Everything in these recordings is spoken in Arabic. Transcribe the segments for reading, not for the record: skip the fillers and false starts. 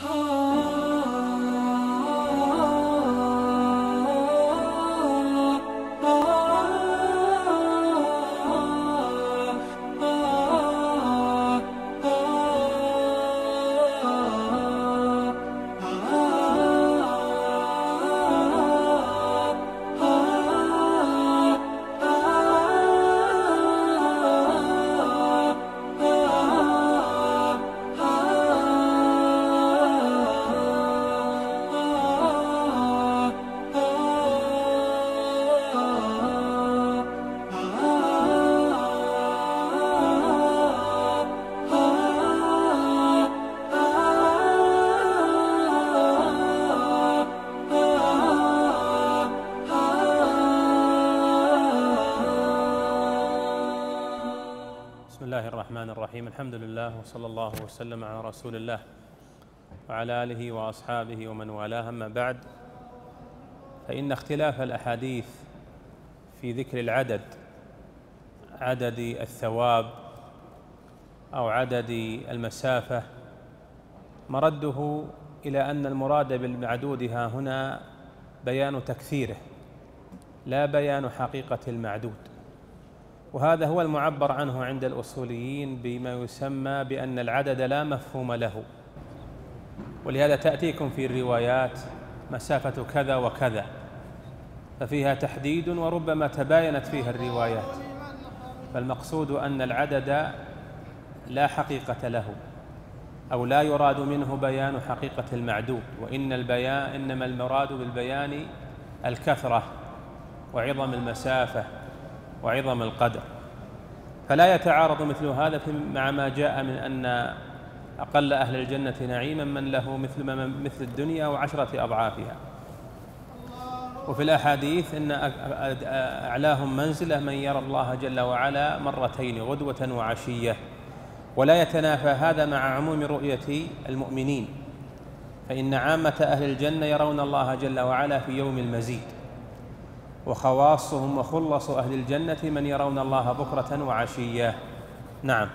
بسم الله الرحمن الرحيم. الحمد لله وصلى الله وسلم على رسول الله وعلى آله وأصحابه ومن والاه. أما بعد، فإن اختلاف الأحاديث في ذكر العدد، عدد الثواب أو عدد المسافة، مرده إلى أن المراد بالمعدود ها هنا بيان تكثيره لا بيان حقيقة المعدود، وهذا هو المعبر عنه عند الأصوليين بما يسمى بأن العدد لا مفهوم له. ولهذا تأتيكم في الروايات مسافة كذا وكذا، ففيها تحديد وربما تباينت فيها الروايات، فالمقصود أن العدد لا حقيقة له أو لا يراد منه بيان حقيقة المعدود، إنما المراد بالبيان الكثرة وعظم المسافة وعظم القدر. فلا يتعارض مثل هذا مع ما جاء من أن أقل أهل الجنة نعيما من له مثل الدنيا وعشرة أضعافها. وفي الأحاديث إن أعلاهم منزلة من يرى الله جل وعلا مرتين غدوة وعشية، ولا يتنافى هذا مع عموم رؤية المؤمنين، فإن عامة أهل الجنة يرون الله جل وعلا في يوم المزيد، وخواصهم وخلص أهل الجنة من يرون الله بكرة وعشية. نعم.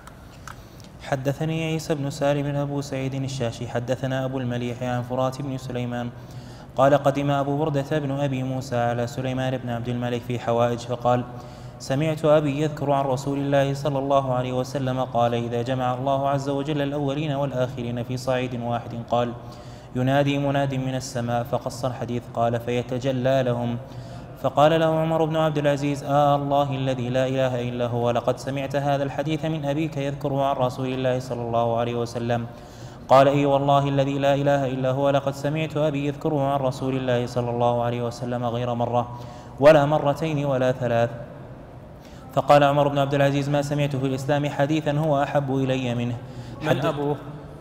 حدثني عيسى بن سالم أبو سعيد الشاشي حدثنا أبو المليح عن فرات بن سليمان قال قدم أبو بردة بن أبي موسى على سليمان بن عبد الملك في حوائج فقال: سمعت أبي يذكر عن رسول الله صلى الله عليه وسلم قال: إذا جمع الله عز وجل الأولين والآخرين في صعيد واحد قال: ينادي مناد من السماء، فقص الحديث قال: فيتجلى لهم. فقال له عمر بن عبد العزيز: الله الذي لا إله إلا هو، لقد سمعت هذا الحديث من أبيك يذكره عن رسول الله صلى الله عليه وسلم. قال: إي والله الذي لا إله إلا هو، لقد سمعت أبي يذكره عن رسول الله صلى الله عليه وسلم غير مرة ولا مرتين ولا ثلاث. فقال عمر بن عبد العزيز: ما سمعت في الإسلام حديثا هو أحب إلي منه. من أبوه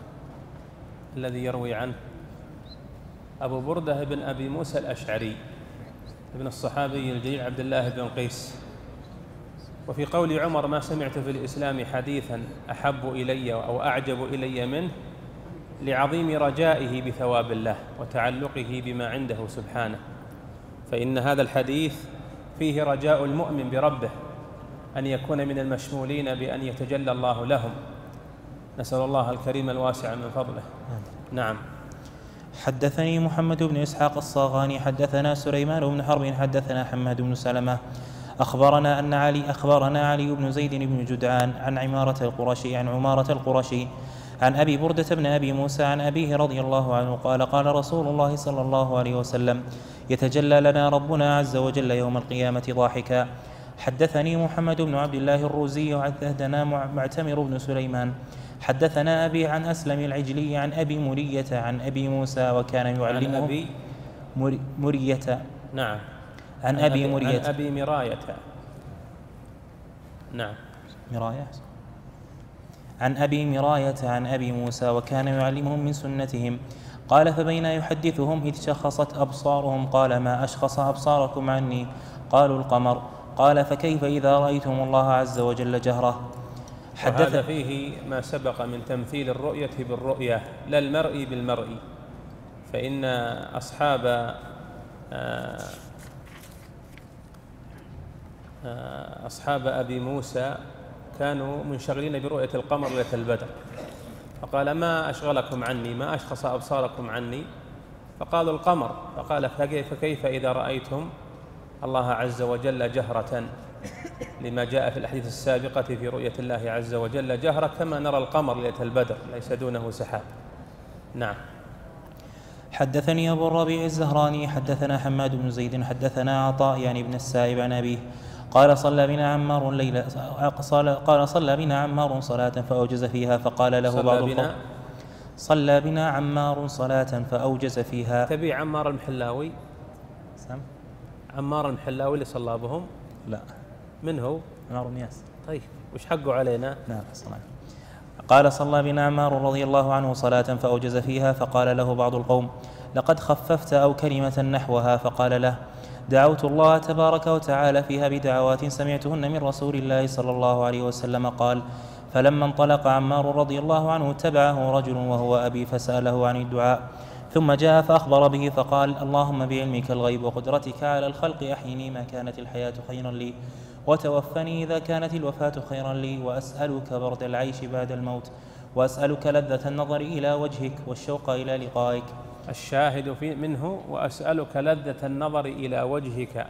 الذي يروي عنه؟ أبو بردة بن أبي موسى الأشعري ابن الصحابي الجليل عبد الله بن قيس. وفي قول عمر: ما سمعت في الإسلام حديثا أحب إلي أو أعجب إلي منه، لعظيم رجائه بثواب الله وتعلقه بما عنده سبحانه، فإن هذا الحديث فيه رجاء المؤمن بربه أن يكون من المشمولين بأن يتجلى الله لهم. نسأل الله الكريم الواسع من فضله. نعم. حدثني محمد بن إسحاق الصاغاني حدثنا سليمان بن حرب حدثنا حماد بن سلمة أخبرنا علي بن زيد بن جدعان عن عمارة القرشي عن أبي بردة بن أبي موسى عن أبيه رضي الله عنه قال: قال رسول الله صلى الله عليه وسلم: يتجلى لنا ربنا عز وجل يوم القيامة ضاحكا. حدثني محمد بن عبد الله الروزي حدثنا معتمر بن سليمان حدثنا أبي عن أسلم العجلي عن أبي مرية عن أبي موسى وكان يعلمه عن أبي مرية. نعم. عن أبي مرية عن أبي مراية. نعم. مراية. عن أبي مراية عن أبي موسى وكان يعلمهم من سنتهم. قال: فبين يحدثهم إذ شخصت أبصارهم قال: ما أشخص أبصاركم عني؟ قالوا: القمر. قال: فكيف إذا رأيتم الله عز وجل جهرة؟ وهذا فيه ما سبق من تمثيل الرؤية بالرؤية لا المرء بالمرء، فإن أصحاب أبي موسى كانوا منشغلين برؤية القمر ليلة البدر، فقال: ما أشغلكم عني، ما أشخص أبصاركم عني؟ فقالوا: القمر. فقال: فكيف إذا رأيتم الله عز وجل جهرة، لما جاء في الأحاديث السابقة في رؤية الله عز وجل جهرة كما نرى القمر ليلة البدر ليس دونه سحاب. نعم. حدثني أبو الربيع الزهراني حدثنا حماد بن زيد حدثنا عطاء يعني بن السائب عن أبيه قال: صلى بنا عمار صلاة فأوجز فيها فقال له بعض القوم: صلى بنا عمار صلاة فأوجز فيها. تبي عمار المحلاوي؟ عمار المحلاوي اللي صلى بهم؟ لا. من هو؟ عمار بن ياسر. طيب وش حقه علينا؟ نعم. قال: صلى بنا عمار رضي الله عنه صلاة فأوجز فيها فقال له بعض القوم: لقد خففت أو كلمة نحوها. فقال له: دعوت الله تبارك وتعالى فيها بدعوات سمعتهن من رسول الله صلى الله عليه وسلم. قال: فلما انطلق عمار رضي الله عنه تبعه رجل وهو أبي فسأله عن الدعاء، ثم جاء فأخبر به فقال: اللهم بعلمك الغيب وقدرتك على الخلق أحيني ما كانت الحياة خيرا لي، وتوفني إذا كانت الوفاة خيرا لي، وأسألك برد العيش بعد الموت، وأسألك لذة النظر إلى وجهك والشوق إلى لقائك. الشاهد منه: وأسألك لذة النظر إلى وجهك،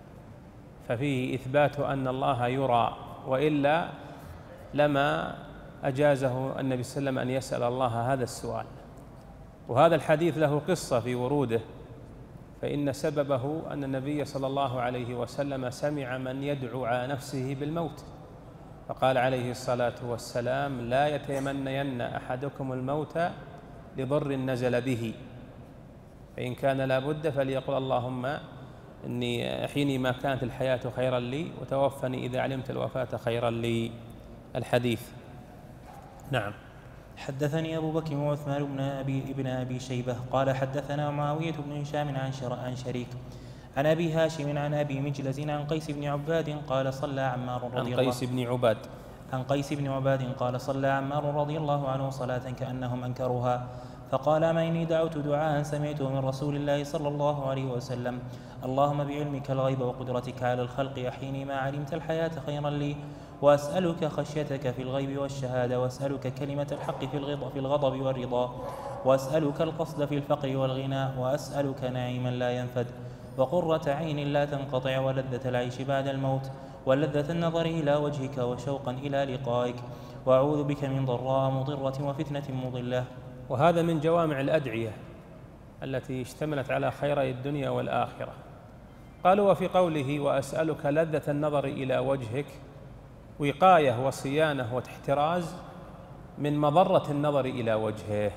ففيه إثبات أن الله يرى، وإلا لما أجازه النبي صلى الله عليه وسلم أن يسأل الله هذا السؤال. وهذا الحديث له قصة في وروده، فإن سببه أن النبي صلى الله عليه وسلم سمع من يدعو على نفسه بالموت، فقال عليه الصلاة والسلام: لا يتمنين أحدكم الموت لضر نزل به، فإن كان لا بد فليقل: اللهم إني أحيني ما كانت الحياة خيرا لي، وتوفني إذا علمت الوفاة خيرا لي. الحديث. نعم. حدثني أبو بكر وعثمان بن أبي شيبة قال: حدثنا معاوية بن هشام عن شريك عن أبي هاشم عن أبي مجلز عن قيس بن عباد قال: صلى عمار رضي الله عن قيس بن عباد قال: صلى عمار رضي الله عنه صلاة كأنهم أنكروها، فقال: أما إني دعوت دعاء سمعته من رسول الله صلى الله عليه وسلم: اللهم بعلمك الغيب وقدرتك على الخلق أحيني ما علمت الحياة خيرا لي، وأسألك خشيتك في الغيب والشهادة، وأسألك كلمة الحق في الغضب والرضا، وأسألك القصد في الفقر والغنى، وأسألك نعيما لا ينفد، وقرة عين لا تنقطع، ولذة العيش بعد الموت، ولذة النظر إلى وجهك وشوقا إلى لقائك، وأعوذ بك من ضراء مضرة وفتنة مضلة. وهذا من جوامع الأدعية التي اشتملت على خيري الدنيا والآخرة. قالوا: وفي قوله: وأسألك لذة النظر إلى وجهك، وقاية وصيانة واحتراز من مضرة النظر إلى وجهه.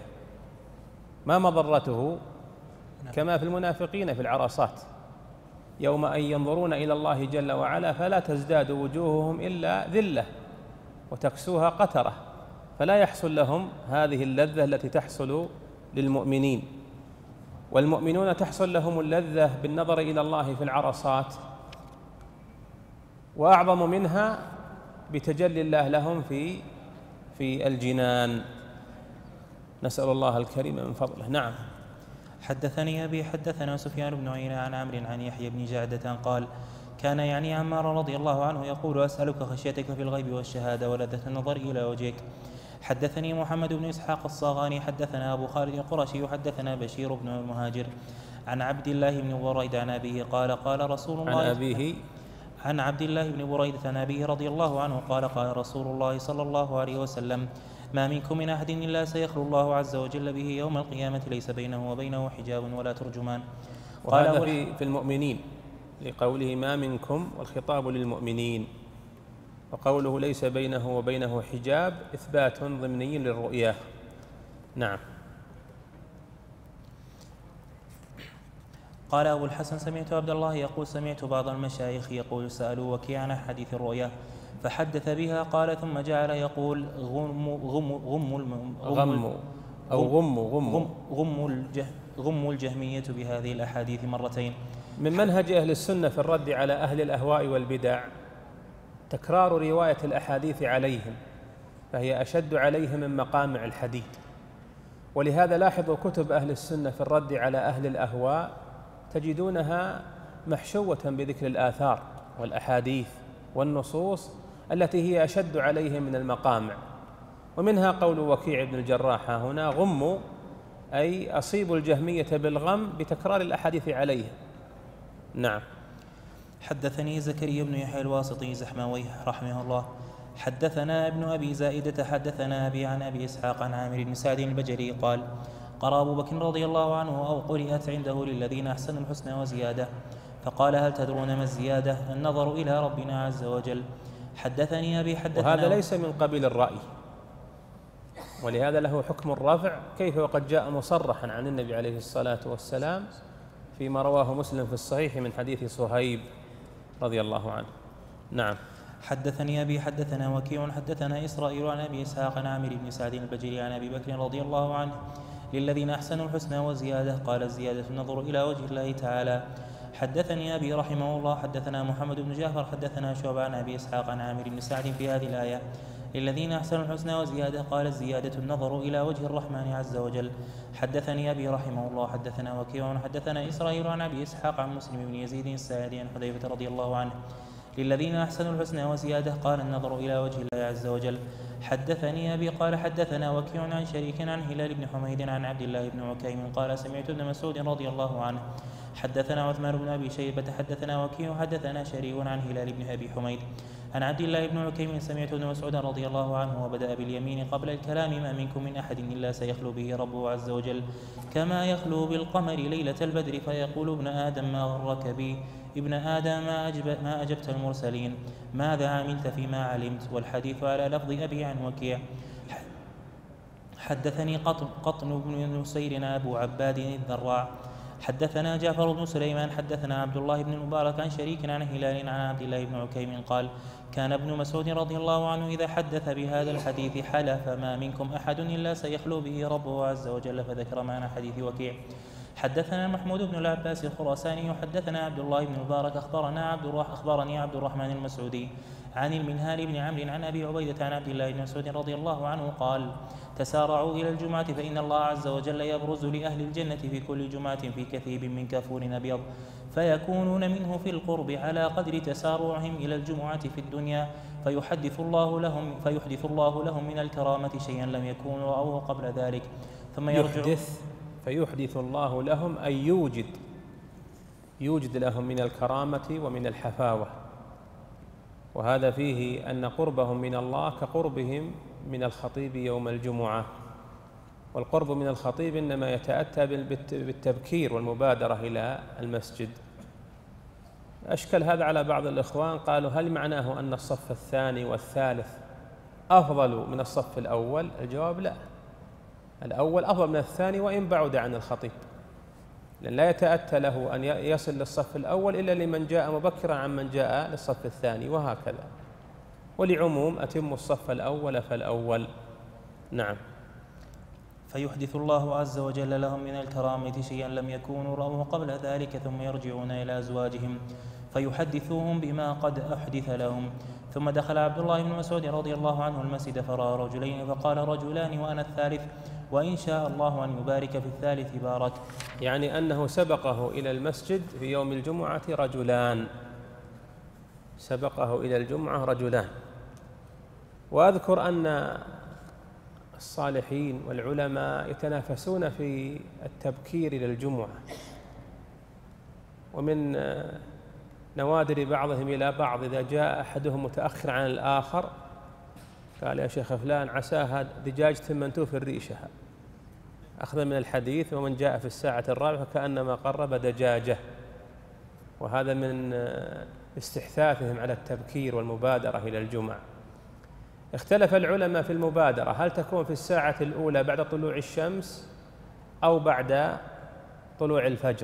ما مضرته؟ كما في المنافقين في العرصات: يوم أن ينظرون إلى الله جل وعلا فلا تزداد وجوههم إلا ذلة وتكسوها قترة، فلا يحصل لهم هذه اللذة التي تحصل للمؤمنين. والمؤمنون تحصل لهم اللذة بالنظر إلى الله في العرصات، وأعظم منها بتجلي الله لهم في الجنان. نسأل الله الكريم من فضله. نعم. حدثني أبي حدثنا سفيان بن عيينة عن عمرو عن يحيى بن جعدة قال: كان يعني عمار رضي الله عنه يقول: أسألك خشيتك في الغيب والشهادة ولذة النظر إلى وجهك. حدثني محمد بن إسحاق الصاغاني حدثنا أبو خالد القرشي حدثنا بشير بن المهاجر عن عبد الله بن بريدة عن أبيه قال: قال رسول الله عن عبد الله بن بريدة عن أبيه رضي الله عنه قال: قال رسول الله صلى الله عليه وسلم: ما منكم من أحد إلا سيخلو الله عز وجل به يوم القيامة ليس بينه وبينه حجاب ولا ترجمان. وهذا في المؤمنين، لقوله: ما منكم، والخطاب للمؤمنين، وقوله: ليس بينه وبينه حجاب، إثبات ضمني للرؤية. نعم. قال أبو الحسن: سمعت عبد الله يقول: سمعت بعض المشايخ يقول: سألوا وكيع عن حديث الرؤيا فحدث بها. قال: ثم جعل يقول: غم الجهمية بهذه الأحاديث مرتين. من منهج أهل السنة في الرد على أهل الأهواء والبدع تكرار رواية الأحاديث عليهم، فهي أشد عليهم من مقامع الحديد. ولهذا لاحظوا كتب أهل السنة في الرد على أهل الأهواء تجدونها محشوة بذكر الآثار والأحاديث والنصوص التي هي أشد عليهم من المقامع. ومنها قول وكيع بن الجراح هنا: غموا، أي أصيبوا الجهمية بالغم بتكرار الأحاديث عليه. نعم. حدثني زكريا بن يحيى الواسطي زحماويه رحمه الله حدثنا ابن أبي زائدة حدثنا أبي عن أبي إسحاق عن عامر بن سعد البجلي قال: قرأ أبو بكر رضي الله عنه أو قرئت عنده للذين أحسنوا الحسنى وزيادة، فقال: هل تدرون ما الزيادة؟ النظر إلى ربنا عز وجل. حدثني أبي حدثنا. وهذا ليس من قبيل الرأي، ولهذا له حكم الرفع، كيف وقد جاء مصرحا عن النبي عليه الصلاة والسلام فيما رواه مسلم في الصحيح من حديث صهيب رضي الله عنه. نعم. حدثني أبي حدثنا وكيع حدثنا إسرائيل عن أبي إسحاق عن عامر بن سعد البجلي عن أبي بكر رضي الله عنه للذين أحسنوا الحسنى وزيادة. قال: الزيادة النظر إلى وجه الله تعالى. حدثني أبي رحمه الله حدثنا محمد بن جعفر حدثنا شعبة عن أبي إسحاق عن عامر بن سعد في هذه الآية: للذين أحسنوا الحسنى وزيادة. قال: الزيادة النظر إلى وجه الرحمن عز وجل. حدثني أبي رحمه الله حدثنا وكيع حدثنا إسرائيل عن أبي إسحاق عن مسلم بن يزيد الساعدي عن حذيفة رضي الله عنه للذين أحسنوا الحسنى وزيادة. قال: النظر إلى وجه الله عز وجل. حدثني أبي قال حدثنا وكيع عن شريك عن هلال بن حميد عن عبد الله بن عكيم قال: سمعت ابن مسعود رضي الله عنه حدثنا عثمان بن أبي شيبة حدثنا وكيع حدثنا شريك عن هلال بن أبي حميد عن عبد الله بن عكيم سمعت ابن مسعود رضي الله عنه وبدأ باليمين قبل الكلام: ما منكم من أحد إلا سيخلو به ربه عز وجل كما يخلو بالقمر ليلة البدر، فيقول: ابن آدم ما غرك بي؟ ابن آدم ما أجبت المرسلين؟ ماذا عملت فيما علمت؟ والحديث على لفظ أبي عن وكيع. حدثني قطن بن نسير أبو عباد الذراع حدثنا جعفر بن سليمان حدثنا عبد الله بن المبارك عن شريك عن هلال عن عبد الله بن عكيم قال: كان ابن مسعود رضي الله عنه إذا حدث بهذا الحديث حلف: ما منكم أحد إلا سيخلو به ربه عز وجل. فذكر معنى حديث وكيع. حدثنا محمود بن العباس الخراساني وحدثنا عبد الله بن المبارك أخبرني عبد الرحمن المسعودي عن المنهال بن عمرو عن أبي عبيدة عن عبد الله بن مسعود رضي الله عنه قال: تسارعوا إلى الجمعة فإن الله عز وجل يبرز لأهل الجنة في كل جمعة في كثيب من كافور أبيض، فيكونون منه في القرب على قدر تسارعهم إلى الجمعة في الدنيا، فيحدث الله لهم من الكرامة شيئا لم يكونوا رأوه قبل ذلك، ثم فيحدث الله لهم أي يوجد لهم من الكرامة ومن الحفاوة. وهذا فيه أن قربهم من الله كقربهم من الخطيب يوم الجمعة، والقرب من الخطيب إنما يتأتى بالتبكير والمبادرة إلى المسجد. أشكل هذا على بعض الإخوان، قالوا: هل معناه أن الصف الثاني والثالث أفضل من الصف الأول؟ الجواب: لا، الأول أفضل من الثاني وإن بعد عن الخطيب، لأن لا يتأتى له أن يصل للصف الأول إلا لمن جاء مبكرا عن من جاء للصف الثاني، وهكذا. ولعموم أتم الصف الأول فالأول. نعم. فيحدث الله عز وجل لهم من الكرامة شيئا لم يكونوا رأوه قبل ذلك، ثم يرجعون إلى أزواجهم فيحدثوهم بما قد أحدث لهم. ثم دخل عبد الله بن مسعود رضي الله عنه المسجد فرأى رجلين فقال: رجلان وأنا الثالث، وإن شاء الله أن يبارك في الثالث بارك. يعني أنه سبقه إلى المسجد في يوم الجمعة رجلان. وأذكر أن الصالحين والعلماء يتنافسون في التبكير إلى الجمعة، ومن نوادر بعضهم إلى بعض إذا جاء أحدهم متأخر عن الآخر قال: يا شيخ فلان عساها دجاج ثمنتوه في الريشة، أخذ من الحديث: ومن جاء في الساعة الرابعة فكأنما قرب دجاجة. وهذا من استحثاثهم على التبكير والمبادرة إلى الجمعة. اختلف العلماء في المبادرة، هل تكون في الساعة الأولى بعد طلوع الشمس أو بعد طلوع الفجر؟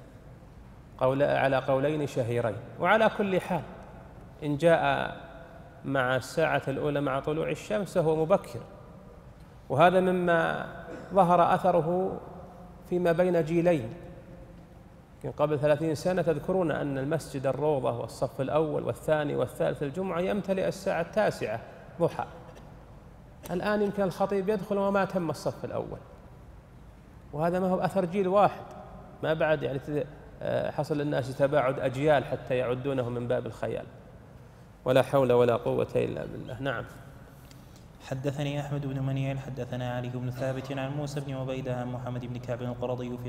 على قولين شهيرين. وعلى كل حال إن جاء مع الساعة الأولى مع طلوع الشمس فهو مبكر، وهذا مما ظهر أثره فيما بين جيلين. قبل 30 سنة تذكرون أن المسجد الروضة والصف الأول والثاني والثالث الجمعة يمتلئ الساعة 9 ضحى. الآن يمكن الخطيب يدخل وما تم الصف الأول، وهذا ما هو أثر جيل واحد، ما بعد يعني حصل للناس تباعد أجيال حتى يعدونه من باب الخيال. ولا حول ولا قوة إلا بالله. نعم. حدثني أحمد بن منيع حدثنا علي بن ثابت عن موسى بن عبيدة عن محمد بن كعب القرظي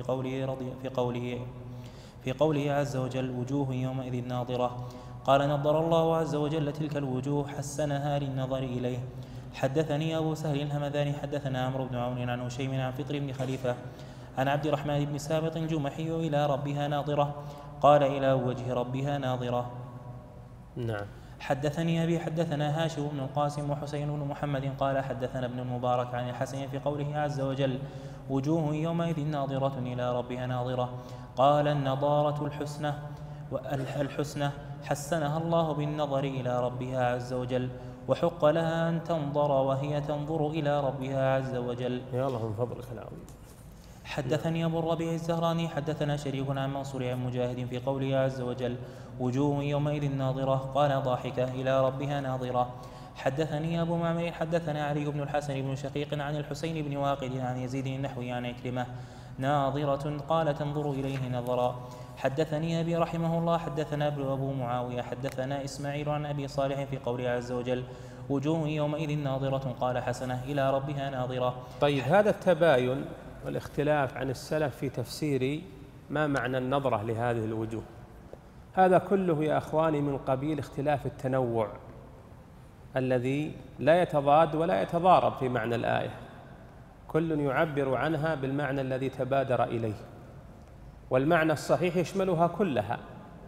في قوله عز وجل وجوه يومئذ ناظرة. قال نظر الله عز وجل تلك الوجوه حسنها للنظر إليه. حدثني أبو سهل الهمذاني حدثنا عمرو بن عون عن هشيم عن فطر بن خليفة عن عبد الرحمن بن سابط الجمحي إلى ربها ناظرة. قال إلى وجه ربها ناظرة. نعم. حدثني أبي حدثنا هاشم بن القاسم وحسين بن محمد قال حدثنا ابن المبارك عن الحسن في قوله عز وجل وجوه يومئذ ناظرة إلى ربها ناظرة. قال النضارة الحسنة حسنها الله بالنظر إلى ربها عز وجل، وحق لها أن تنظر وهي تنظر إلى ربها عز وجل. يا الله من فضلك العظيم. حدثني أبو الربيع الزهراني حدثنا شريك عن منصور عن مجاهد في قوله عز وجل وجوه يومئذ ناظرة قال ضاحكة إلى ربها ناظرة. حدثني أبو معمر حدثنا علي بن الحسن بن شقيق عن الحسين بن واقد عن يزيد النحوي عن عكرمة ناظرة قال تنظر إليه نظرا. حدثني أبي رحمه الله حدثنا أبو معاوية حدثنا إسماعيل عن أبي صالح في قوله عز وجل وجوه يومئذ ناظرة قال حسنة إلى ربها ناظرة. طيب، هذا التباين والاختلاف عن السلف في تفسير ما معنى النظرة لهذه الوجوه، هذا كله يا أخواني من قبيل اختلاف التنوع الذي لا يتضاد ولا يتضارب في معنى الآية، كل يعبر عنها بالمعنى الذي تبادر إليه، والمعنى الصحيح يشملها كلها.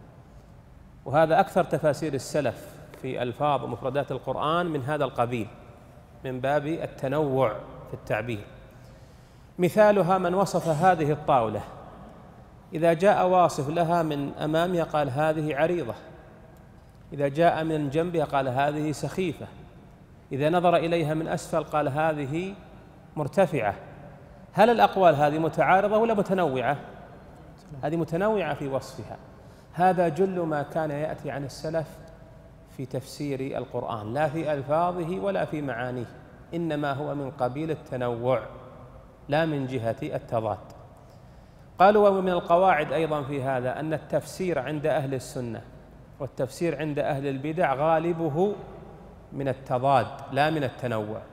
وهذا أكثر تفاسير السلف في ألفاظ ومفردات القرآن من هذا القبيل، من باب التنوع في التعبير. مثالها من وصف هذه الطاولة، إذا جاء واصف لها من أمامها قال هذه عريضة، إذا جاء من جنبها قال هذه سخيفة، إذا نظر إليها من أسفل قال هذه مرتفعة. هل الأقوال هذه متعارضة ولا متنوعة؟ هذه متنوعة في وصفها. هذا جل ما كان يأتي عن السلف في تفسير القرآن، لا في ألفاظه ولا في معانيه، إنما هو من قبيل التنوع لا من جهة التضاد. قالوا ومن القواعد أيضا في هذا أن التفسير عند أهل السنة والتفسير عند أهل البدع غالبه من التضاد لا من التنوع،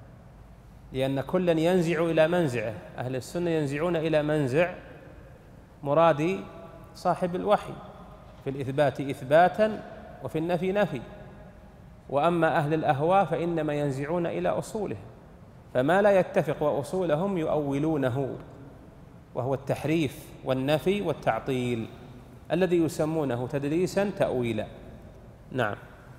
لأن كلا ينزع إلى منزعه. أهل السنة ينزعون إلى منزع مراد صاحب الوحي، في الإثبات إثباتا وفي النفي نفي، وأما أهل الأهواء فإنما ينزعون إلى أصوله، فما لا يتفق وأصولهم يؤولونه، وهو التحريف والنفي والتعطيل الذي يسمونه تدليسا تأويلا. نعم.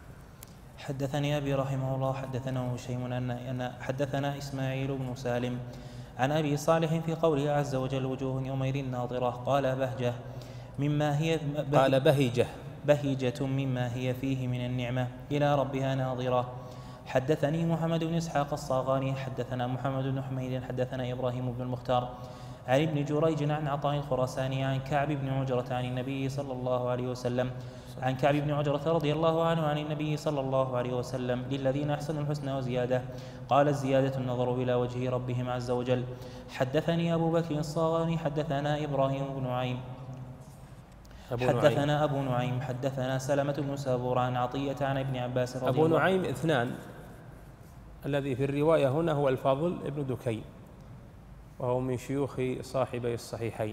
حدثني أبي رحمه الله حدثنا هشيم أن حدثنا إسماعيل بن سالم عن أبي صالح في قوله عز وجل وجوه يومئذ ناظرة قال بهجة مما هي قال بهجة مما هي فيه من النعمة إلى ربها ناظرة. حدثني محمد بن إسحاق الصاغاني حدثنا محمد بن حميد حدثنا إبراهيم بن المختار عن ابن جريج عن عطاء الخراساني عن كعب بن عجرة عن النبي صلى الله عليه وسلم عن كعب بن عجرة رضي الله عنه عن النبي صلى الله عليه وسلم للذين أحسنوا الحسنى وزيادة. قال الزيادة النظر إلى وجه ربهم عز وجل. حدثني أبو بكر الصاغاني حدثنا إبراهيم بن نعيم حدثنا أبو نعيم حدثنا سلمة بن سابور عن عطية عن ابن عباس رضي الله عنه. أبو نعيم اثنان، الذي في الرواية هنا هو الفضل ابن دكين، وهو من شيوخ صاحبي الصحيحين.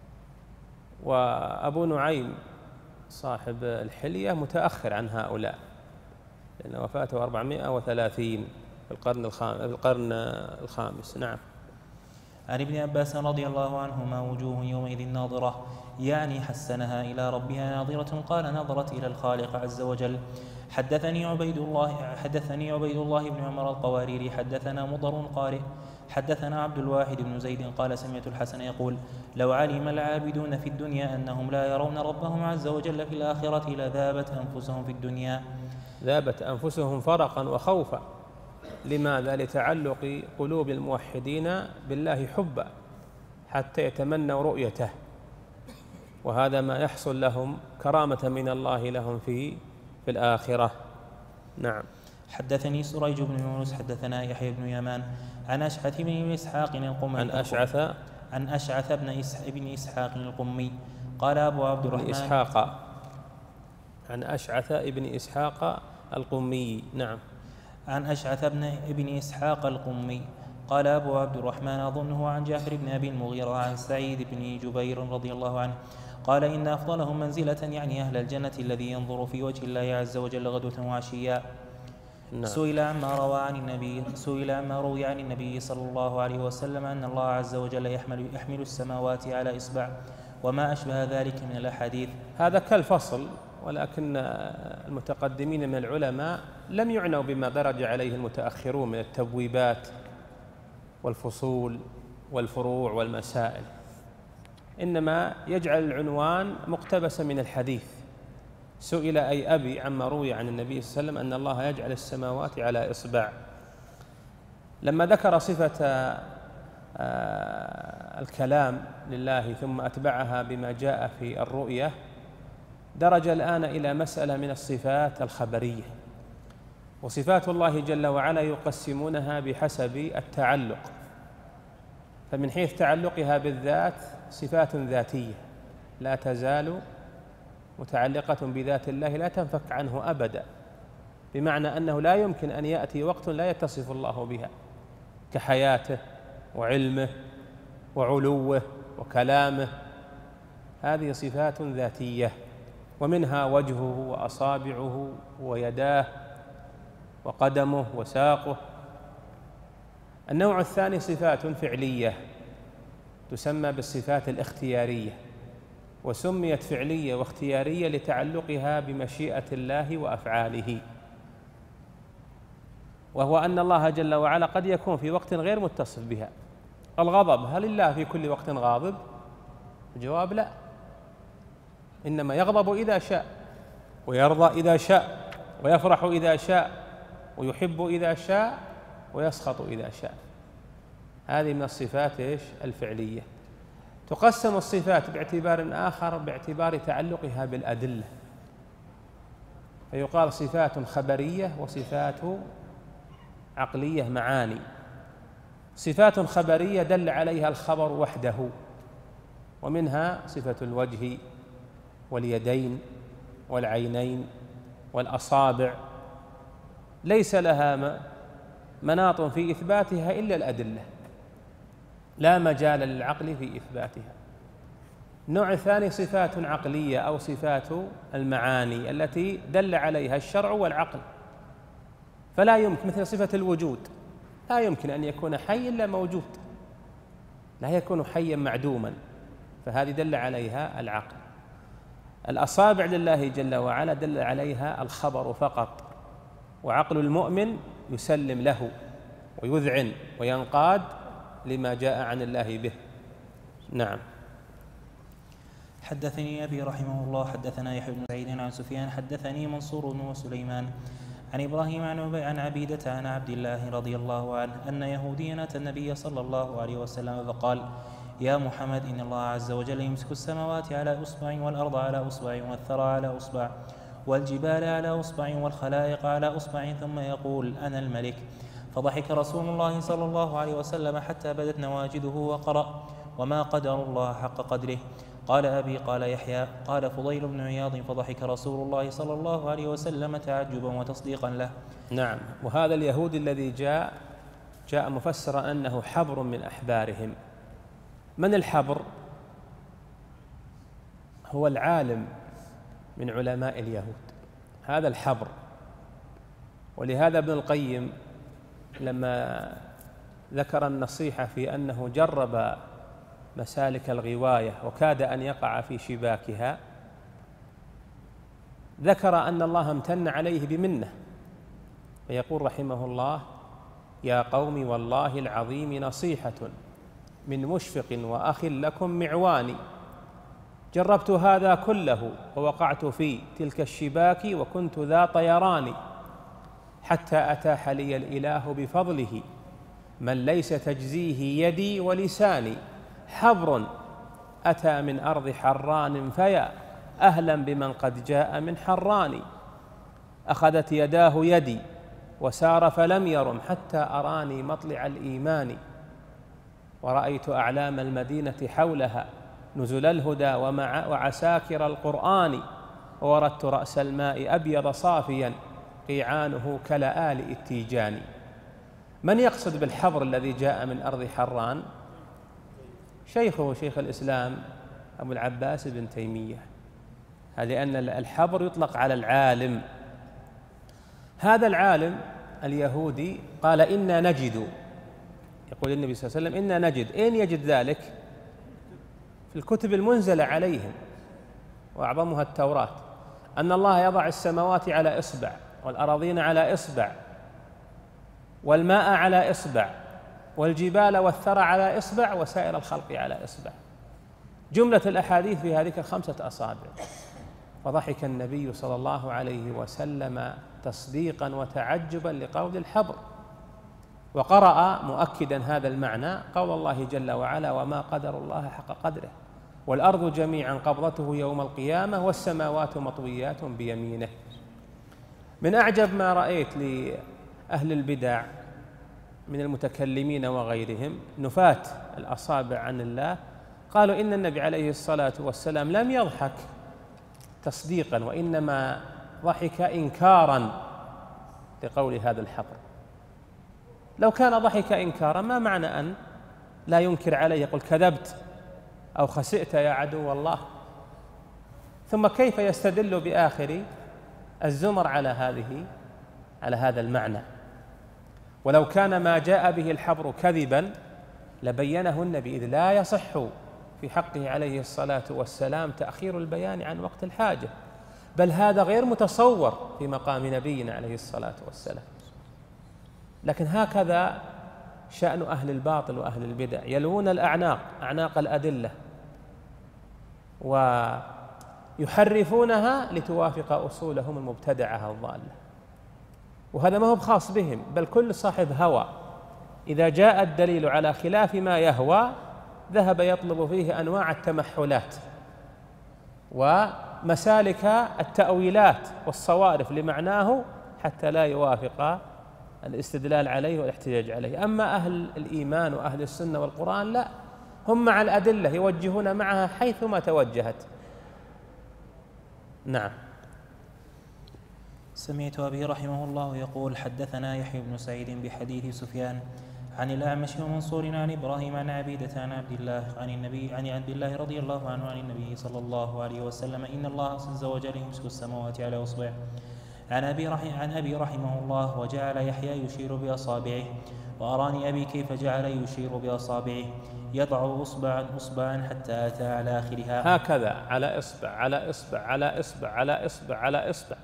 وأبو نعيم صاحب الحلية متأخر عن هؤلاء، لأن وفاته 430 في القرن الخامس. نعم. عن ابن عباس رضي الله عنهما وجوه يومئذ ناظرة يعني حسنها إلى ربها ناظرة قال نظرت إلى الخالق عز وجل. حدثني عبيد الله بن عمر القواريري حدثنا مضر قارئ حدثنا عبد الواحد بن زيد قال سمعت الحسن يقول لو علم العابدون في الدنيا أنهم لا يرون ربهم عز وجل في الآخرة لذابت أنفسهم في الدنيا. ذابت أنفسهم فرقا وخوفا. لماذا؟ لتعلق قلوب الموحدين بالله حبا حتى يتمنوا رؤيته، وهذا ما يحصل لهم كرامة من الله لهم في الآخرة. نعم. حدثني سريج بن يونس حدثنا يحيى بن يمان عن أشعث بن إسحاق القمي عن أشعث بن إسحاق القمي قال أبو عبد الرحمن عن أشعث بن إسحاق القمي. نعم. عن أشعث ابن إسحاق القمي قال أبو عبد الرحمن أظنه عن جعفر بن أبي المغيرة عن سعيد بن جبير رضي الله عنه قال إن أفضلهم منزلة يعني أهل الجنة الذي ينظر في وجه الله عز وجل غدوة وعشيا. سئل عما روي عن النبي صلى الله عليه وسلم أن الله عز وجل يحمل السماوات على إصبع وما أشبه ذلك من الأحاديث. هذا كالفصل، ولكن المتقدمين من العلماء لم يعنوا بما درج عليه المتأخرون من التبويبات والفصول والفروع والمسائل، إنما يجعل العنوان مقتبسا من الحديث. سئل أي أبي عما روي عن النبي صلى الله عليه وسلم أن الله يجعل السماوات على إصبع. لما ذكر صفة الكلام لله ثم أتبعها بما جاء في الرؤية، درج الآن إلى مسألة من الصفات الخبرية. وصفات الله جل وعلا يقسمونها بحسب التعلق، فمن حيث تعلقها بالذات صفات ذاتية لا تزال متعلقة بذات الله لا تنفك عنه أبدا، بمعنى أنه لا يمكن أن يأتي وقت لا يتصف الله بها، كحياته وعلمه وعلوه وكلامه. هذه صفات ذاتية، ومنها وجهه وأصابعه ويداه وقدمه وساقه. النوع الثاني صفات فعلية تسمى بالصفات الاختيارية، وسميت فعلية واختيارية لتعلقها بمشيئة الله وأفعاله، وهو أن الله جل وعلا قد يكون في وقت غير متصف بها. الغضب، هل الله في كل وقت غاضب؟ الجواب لا، إنما يغضب إذا شاء، ويرضى إذا شاء، ويفرح إذا شاء، ويحب إذا شاء، ويسخط إذا شاء. هذه من الصفات الفعلية. تقسم الصفات باعتبار آخر باعتبار تعلقها بالأدلة، فيقال صفات خبرية وصفات عقلية معاني. صفات خبرية دل عليها الخبر وحده، ومنها صفة الوجه واليدين والعينين والأصابع، ليس لها مناط في إثباتها إلا الأدلة، لا مجال للعقل في إثباتها. النوع الثاني صفات عقلية أو صفات المعاني التي دل عليها الشرع والعقل، فلا يمكن، مثل صفة الوجود، لا يمكن أن يكون حي إلا موجود، لا يكون حيا معدوما، فهذه دل عليها العقل. الأصابع لله جل وعلا دل عليها الخبر فقط، وعقل المؤمن يسلم له ويذعن وينقاد لما جاء عن الله به. نعم. حدثني أبي رحمه الله حدثنا يحيى بن سعيد عن سفيان حدثني منصور بن سليمان عن إبراهيم عن عبيدة عن عبد الله رضي الله عنه أن يهوديا أتى النبي صلى الله عليه وسلم فقال: يا محمد، إن الله عز وجل يمسك السماوات على أصبع، والأرض على أصبع، والثرى على أصبع، والجبال على أصبع، والخلائق على أصبع، ثم يقول: أنا الملك. فضحك رسول الله صلى الله عليه وسلم حتى بدت نواجذه وقرأ: وما قدر الله حق قدره. قال أبي قال يحيى قال فضيل بن عياض: فضحك رسول الله صلى الله عليه وسلم تعجبا وتصديقا له. نعم. وهذا اليهودي الذي جاء مفسرا أنه حبر من أحبارهم. من الحبر؟ هو العالم من علماء اليهود، هذا الحبر. ولهذا ابن القيم لما ذكر النصيحة في أنه جرب مسالك الغواية وكاد أن يقع في شباكها، ذكر أن الله امتن عليه بمنه، فيقول رحمه الله: يا قوم، والله العظيم نصيحة من مشفق وأخ لكم معواني، جربت هذا كله ووقعت في تلك الشباك وكنت ذا طيران، حتى أتاح لي الإله بفضله من ليس تجزيه يدي ولساني، حبر أتى من أرض حران فيا أهلا بمن قد جاء من حران، أخذت يداه يدي وسار فلم يرم حتى أراني مطلع الإيمان، ورأيت أعلام المدينة حولها نزل الهدى وعساكر القرآن، ووردت رأس الماء أبيض صافيا قيعانه كلآل التيجان. من يقصد بالحبر الذي جاء من أرض حران؟ شيخه شيخ الإسلام أبو العباس بن تيمية، لأن الحبر يطلق على العالم. هذا العالم اليهودي قال إنا نجد، يقول النبي صلى الله عليه وسلم إنا نجد. أين يجد ذلك؟ في الكتب المنزلة عليهم، وأعظمها التوراة، أن الله يضع السماوات على إصبع، والأراضين على إصبع، والماء على إصبع، والجبال والثرى على إصبع، وسائر الخلق على إصبع. جملة الأحاديث في هذه 5 أصابع. فضحك النبي صلى الله عليه وسلم تصديقا وتعجبا لقول الحبر، وقرأ مؤكدا هذا المعنى قول الله جل وعلا: وما قدر الله حق قدره والأرض جميعا قبضته يوم القيامة والسماوات مطويات بيمينه. من أعجب ما رأيت لأهل البدع من المتكلمين وغيرهم نفاة الأصابع عن الله، قالوا إن النبي عليه الصلاة والسلام لم يضحك تصديقا، وإنما ضحك إنكارا لقول هذا الحبر. لو كان ضحك إنكارا ما معنى أن لا ينكر عليه، يقول كذبت أو خسئت يا عدو الله؟ ثم كيف يستدل بآخر الزمر على هذا المعنى؟ ولو كان ما جاء به الحبر كذبا لبينه النبي، إذ لا يصح في حقه عليه الصلاة والسلام تأخير البيان عن وقت الحاجة، بل هذا غير متصور في مقام نبينا عليه الصلاة والسلام. لكن هكذا شأن أهل الباطل وأهل البدع، يلوون الأعناق، أعناق الأدلة، ويحرفونها لتوافق أصولهم المبتدعة الضالة. وهذا ما هو خاص بهم، بل كل صاحب هوى إذا جاء الدليل على خلاف ما يهوى ذهب يطلب فيه أنواع التمحلات ومسالك التأويلات والصوارف لمعناه حتى لا يوافق الاستدلال عليه والاحتجاج عليه. أما أهل الإيمان وأهل السنة والقرآن لا، هم مع الأدلة يوجهون معها حيثما توجهت. نعم. سمعت أبي رحمه الله يقول: حدثنا يحيى بن سعيد بحديث سفيان عن الأعمش ومنصور عن إبراهيم عن عبيدة عن عبد الله عن عبد الله رضي الله عنه عن النبي صلى الله عليه وسلم: إن الله عز وجل يمسك السماوات على أصبعه. عن أبي رحمه الله: وجعل يحيى يشير بأصابعه، وأراني أبي كيف جعل يشير بأصابعه يضع أصبعا حتى أتى على آخرها، هكذا على إصبع على إصبع على إصبع على إصبع على إصبع،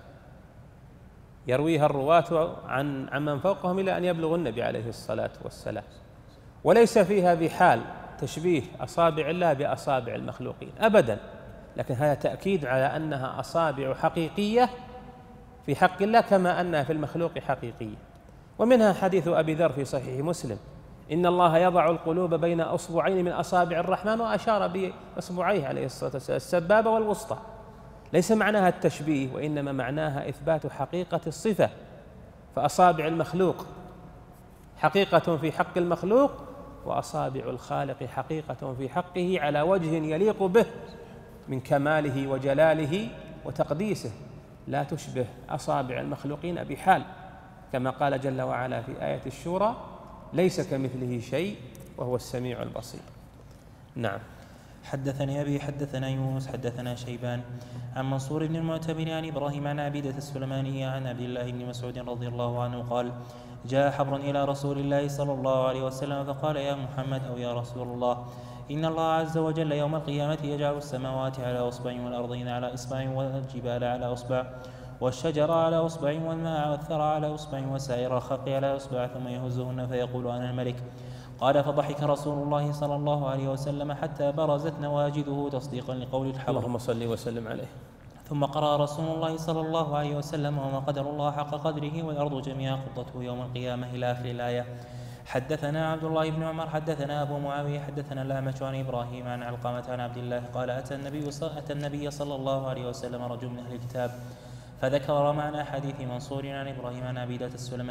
يرويها الرواة عن من فوقهم إلى أن يبلغ النبي عليه الصلاة والسلام. وليس فيها بحال تشبيه أصابع الله بأصابع المخلوقين أبدا، لكن هذا تأكيد على أنها أصابع حقيقية في حق الله كما أنها في المخلوق حقيقية. ومنها حديث أبي ذر في صحيح مسلم: إن الله يضع القلوب بين أصبعين من أصابع الرحمن، وأشار بأصبعيه عليه الصلاة والسلام السبابة والوسطى. ليس معناها التشبيه، وإنما معناها إثبات حقيقة الصفة. فأصابع المخلوق حقيقة في حق المخلوق، وأصابع الخالق حقيقة في حقه على وجه يليق به من كماله وجلاله وتقديسه، لا تشبه أصابع المخلوقين بحال، كما قال جل وعلا في آية الشورى: ليس كمثله شيء وهو السميع البصير. نعم. حدثني أبي حدثنا يونس حدثنا شيبان عن منصور بن المعتمر عن إبراهيم عن عبيدة السلمانية عن عبد الله بن مسعود رضي الله عنه قال: جاء حبر إلى رسول الله صلى الله عليه وسلم فقال: يا محمد أو يا رسول الله، إن الله عز وجل يوم القيامة يجعل السماوات على أصبع، والأرضين على إصبع، والجبال على أصبع، والشجر على أصبع، والماء والثرى على أصبع، وسائر الخلق على أصبع، ثم يهزهن فيقول: أنا الملك. قال: فضحك رسول الله صلى الله عليه وسلم حتى برزت نواجذه تصديقا لقول الحبر. اللهم صل وسلم عليه. ثم قرأ رسول الله صلى الله عليه وسلم: وما قدر الله حق قدره والأرض جميعا قبضته يوم القيامة إلى آخر الآية. حدثنا عبد الله بن عمر حدثنا أبو معاوية حدثنا الأعمش عن إبراهيم عن علقمة عن عبد الله قال: أتى النبي صلى الله عليه وسلم رجل من أهل الكتاب فذكر معنى حديث منصور عن إبراهيم عن عبيدة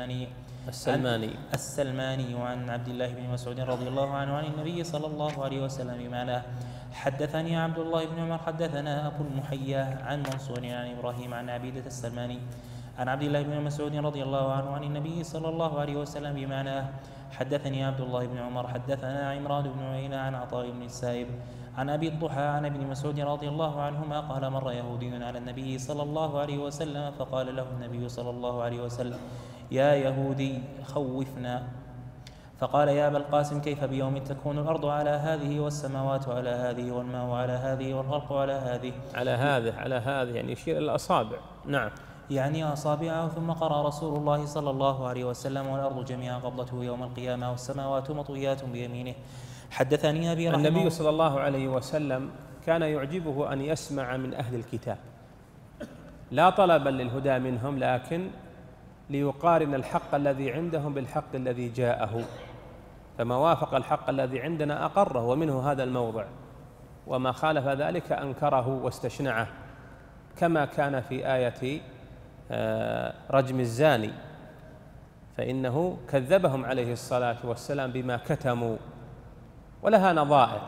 السلماني وعن عبد الله بن مسعود رضي الله عنه عن النبي صلى الله عليه وسلم بمعناه. حدثني عبد الله بن عمر حدثنا أبو المحيا عن منصور عن إبراهيم عن عبيدة السلماني عن عبد الله بن مسعود رضي الله عنه عن النبي صلى الله عليه وسلم بمعناه. حدثني عبد الله بن عمر حدثنا عمران بن عيينة عن عطاء بن السائب عن أبي الضحى عن ابن مسعود رضي الله عنهما قال مر يهودي على النبي صلى الله عليه وسلم فقال له النبي صلى الله عليه وسلم يا يهودي خوفنا. فقال يا أبا القاسم كيف بيوم تكون الأرض على هذه والسماوات على هذه والماء على هذه والخلق على هذه. على هذه يعني يشير إلى الأصابع. نعم، يعني أصابعه. ثم قرأ رسول الله صلى الله عليه وسلم والأرض جميعا قبضته يوم القيامة والسماوات مطويات بيمينه. حدثني أبي رحمه النبي صلى الله عليه وسلم كان يعجبه أن يسمع من أهل الكتاب، لا طلبا للهدى منهم، لكن ليقارن الحق الذي عندهم بالحق الذي جاءه، فما وافق الحق الذي عندنا أقره، ومنه هذا الموضع، وما خالف ذلك أنكره واستشنعه، كما كان في آية رجم الزاني، فإنه كذبهم عليه الصلاة والسلام بما كتموا، ولها نظائر.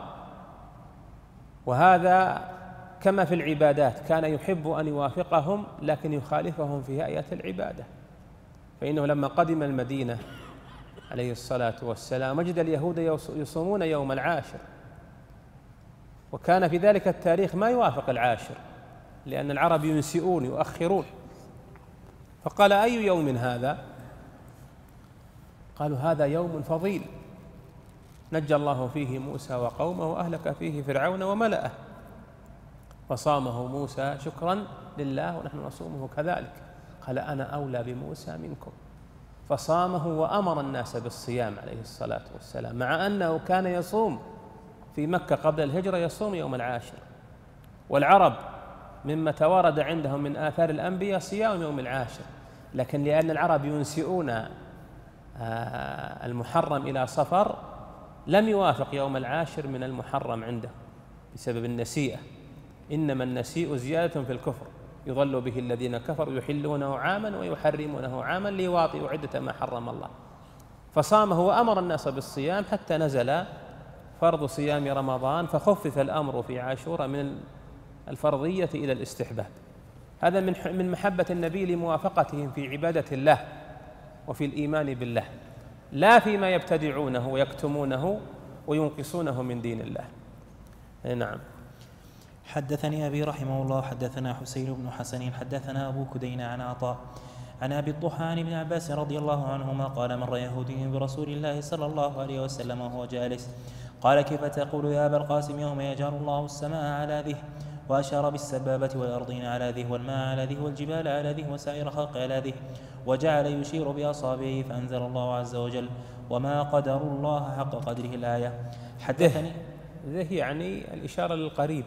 وهذا كما في العبادات، كان يحب أن يوافقهم لكن يخالفهم في هيئة العبادة، فإنه لما قدم المدينة عليه الصلاة والسلام وجد اليهود يصومون يوم العاشر، وكان في ذلك التاريخ ما يوافق العاشر، لأن العرب ينسئون يؤخرون، فقال أي يوم هذا؟ قالوا هذا يوم فضيل نجى الله فيه موسى وقومه وأهلك فيه فرعون وملأه، فصامه موسى شكرا لله ونحن نصومه كذلك. قال أنا أولى بموسى منكم، فصامه وأمر الناس بالصيام عليه الصلاة والسلام، مع أنه كان يصوم في مكة قبل الهجرة، يصوم يوم العاشر. والعرب مما توارد عندهم من آثار الأنبياء صيام يوم العاشر، لكن لأن العرب ينسئون المحرم إلى صفر لم يوافق يوم العاشر من المحرم عنده بسبب النسيئة. إنما النسيء زيادة في الكفر، يضل به الذين كفروا يحلونه عاما ويحرمونه عاما ليواطئوا عدة ما حرم الله، فصامه وأمر الناس بالصيام حتى نزل فرض صيام رمضان، فخفف الأمر في عاشوراء من الفرضية إلى الاستحباب. هذا من محبة النبي لموافقتهم في عبادة الله وفي الإيمان بالله، لا فيما يبتدعونه ويكتمونه وينقصونه من دين الله. نعم. حدثني أبي رحمه الله حدثنا حسين بن حسن حدثنا أبو كدين عن عطاء عن أبي الضحى عن ابن عباس رضي الله عنهما قال مر يهودي برسول الله صلى الله عليه وسلم وهو جالس، قال كيف تقول يا أبا القاسم يوم يجعل الله السماء على ذه، وأشار بالسبابة والأرضين على ذه والماء على ذه والجبال على ذه وسائر خلق على ذه، وجعل يشير بأصابعه، فأنزل الله عز وجل وما قدر الله حق قدره الآية. حدثني ذه يعني الإشارة للقريب،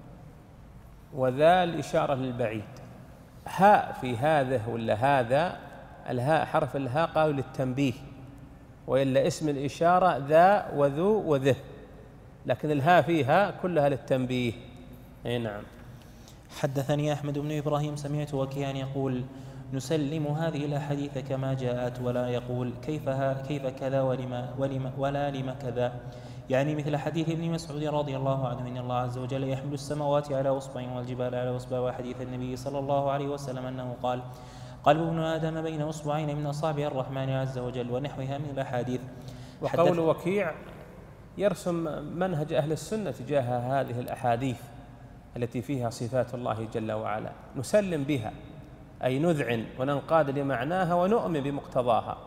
وذا الإشارة للبعيد. هاء في هذه ولا هذا، الهاء حرف الهاء قالوا للتنبيه، وإلا اسم الإشارة ذا وذو وذه، لكن الهاء فيها كلها للتنبيه. أي نعم. حدثني أحمد بن إبراهيم سمعت وكيعا يقول نسلم هذه الأحاديث كما جاءت، ولا يقول كيف كذا ولا لما كذا، يعني مثل حديث ابن مسعود رضي الله عنه إن الله عز وجل يحمل السماوات على أصبع والجبال على أصبع، وحديث النبي صلى الله عليه وسلم أنه قال قلب ابن آدم بين أصبعين من أصابع الرحمن عز وجل، ونحوها من الأحاديث. وقول وكيع يرسم منهج أهل السنة تجاه هذه الأحاديث التي فيها صفات الله جل وعلا، نسلم بها أي نذعن وننقاد لمعناها ونؤمن بمقتضاها،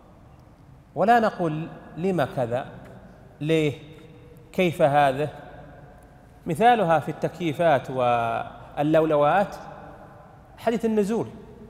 ولا نقول لما كذا، ليه، كيف هذا. مثالها في التكييفات واللولوات حديث النزول،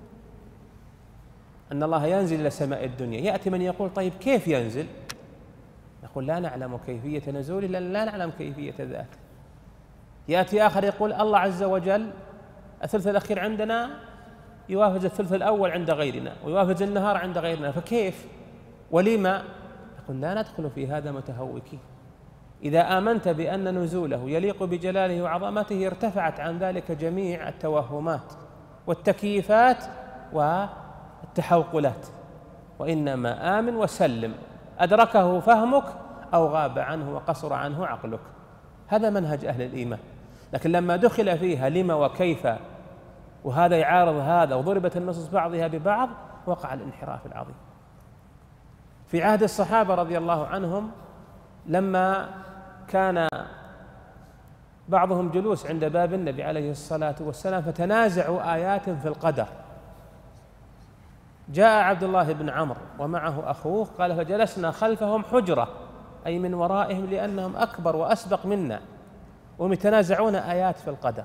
أن الله ينزل إلى سماء الدنيا، يأتي من يقول طيب كيف ينزل؟ نقول لا نعلم كيفية نزوله لأن لا نعلم كيفية ذاته. يأتي آخر يقول الله عز وجل الثلث الأخير عندنا يوافق الثلث الأول عند غيرنا، ويوافق النهار عند غيرنا، فكيف ولما؟ نقول لا ندخل في هذا متهوكين. إذا آمنت بأن نزوله يليق بجلاله وعظمته ارتفعت عن ذلك جميع التوهمات والتكييفات والتحوقلات، وإنما آمن وسلم، أدركه فهمك أو غاب عنه وقصر عنه عقلك. هذا منهج أهل الإيمان. لكن لما دخل فيها لما وكيف وهذا يعارض هذا وضربت النصوص بعضها ببعض، وقع الانحراف العظيم. في عهد الصحابة رضي الله عنهم لما كان بعضهم جلوس عند باب النبي عليه الصلاة والسلام فتنازعوا آيات في القدر، جاء عبد الله بن عمرو ومعه أخوه قال فجلسنا خلفهم حجرة، أي من ورائهم لأنهم أكبر وأسبق منا، وهم يتنازعون آيات في القدر.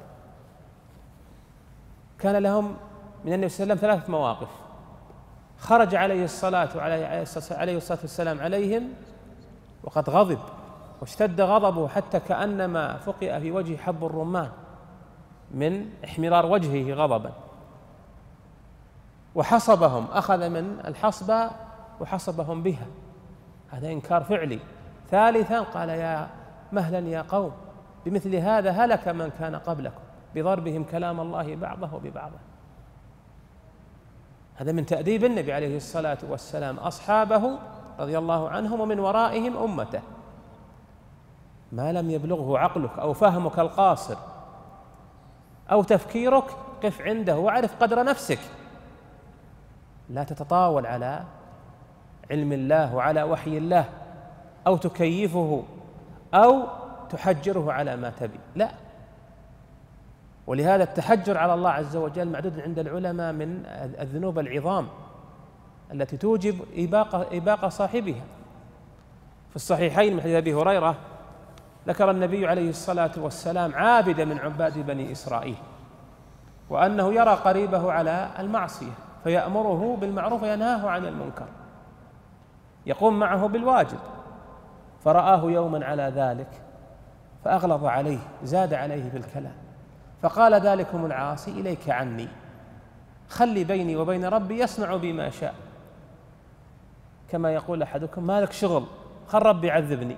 كان لهم من النبي صلى الله عليه وسلم 3 مواقف، خرج عليه الصلاة والسلام عليهم وقد غضب واشتد غضبه حتى كأنما فقئ في وجه حب الرمان من احمرار وجهه غضبا، وحصبهم، أخذ من الحصبة وحصبهم بها، هذا إنكار فعلي. ثالثا قال يا مهلا يا قوم بمثل هذا هلك من كان قبلكم بضربهم كلام الله بعضه ببعضه. هذا من تأديب النبي عليه الصلاة والسلام أصحابه رضي الله عنهم ومن ورائهم أمته. ما لم يبلغه عقلك أو فهمك القاصر أو تفكيرك قف عنده واعرف قدر نفسك، لا تتطاول على علم الله وعلى وحي الله أو تكيفه أو تحجره على ما تبي، لا. ولهذا التحجر على الله عز وجل معدود عند العلماء من الذنوب العظام التي توجب إباق صاحبها. في الصحيحين من حديث أبي هريرة ذكر النبي عليه الصلاة والسلام عابد من عباد بني إسرائيل، وأنه يرى قريبه على المعصية فيأمره بالمعروف وينهاه عن المنكر، يقوم معه بالواجب، فرآه يوما على ذلك فأغلظ عليه، زاد عليه بالكلام، فقال ذلكم العاصي إليك عني، خلي بيني وبين ربي يصنع بي ما شاء، كما يقول أحدكم ما لك شغل، خل ربي يعذبني.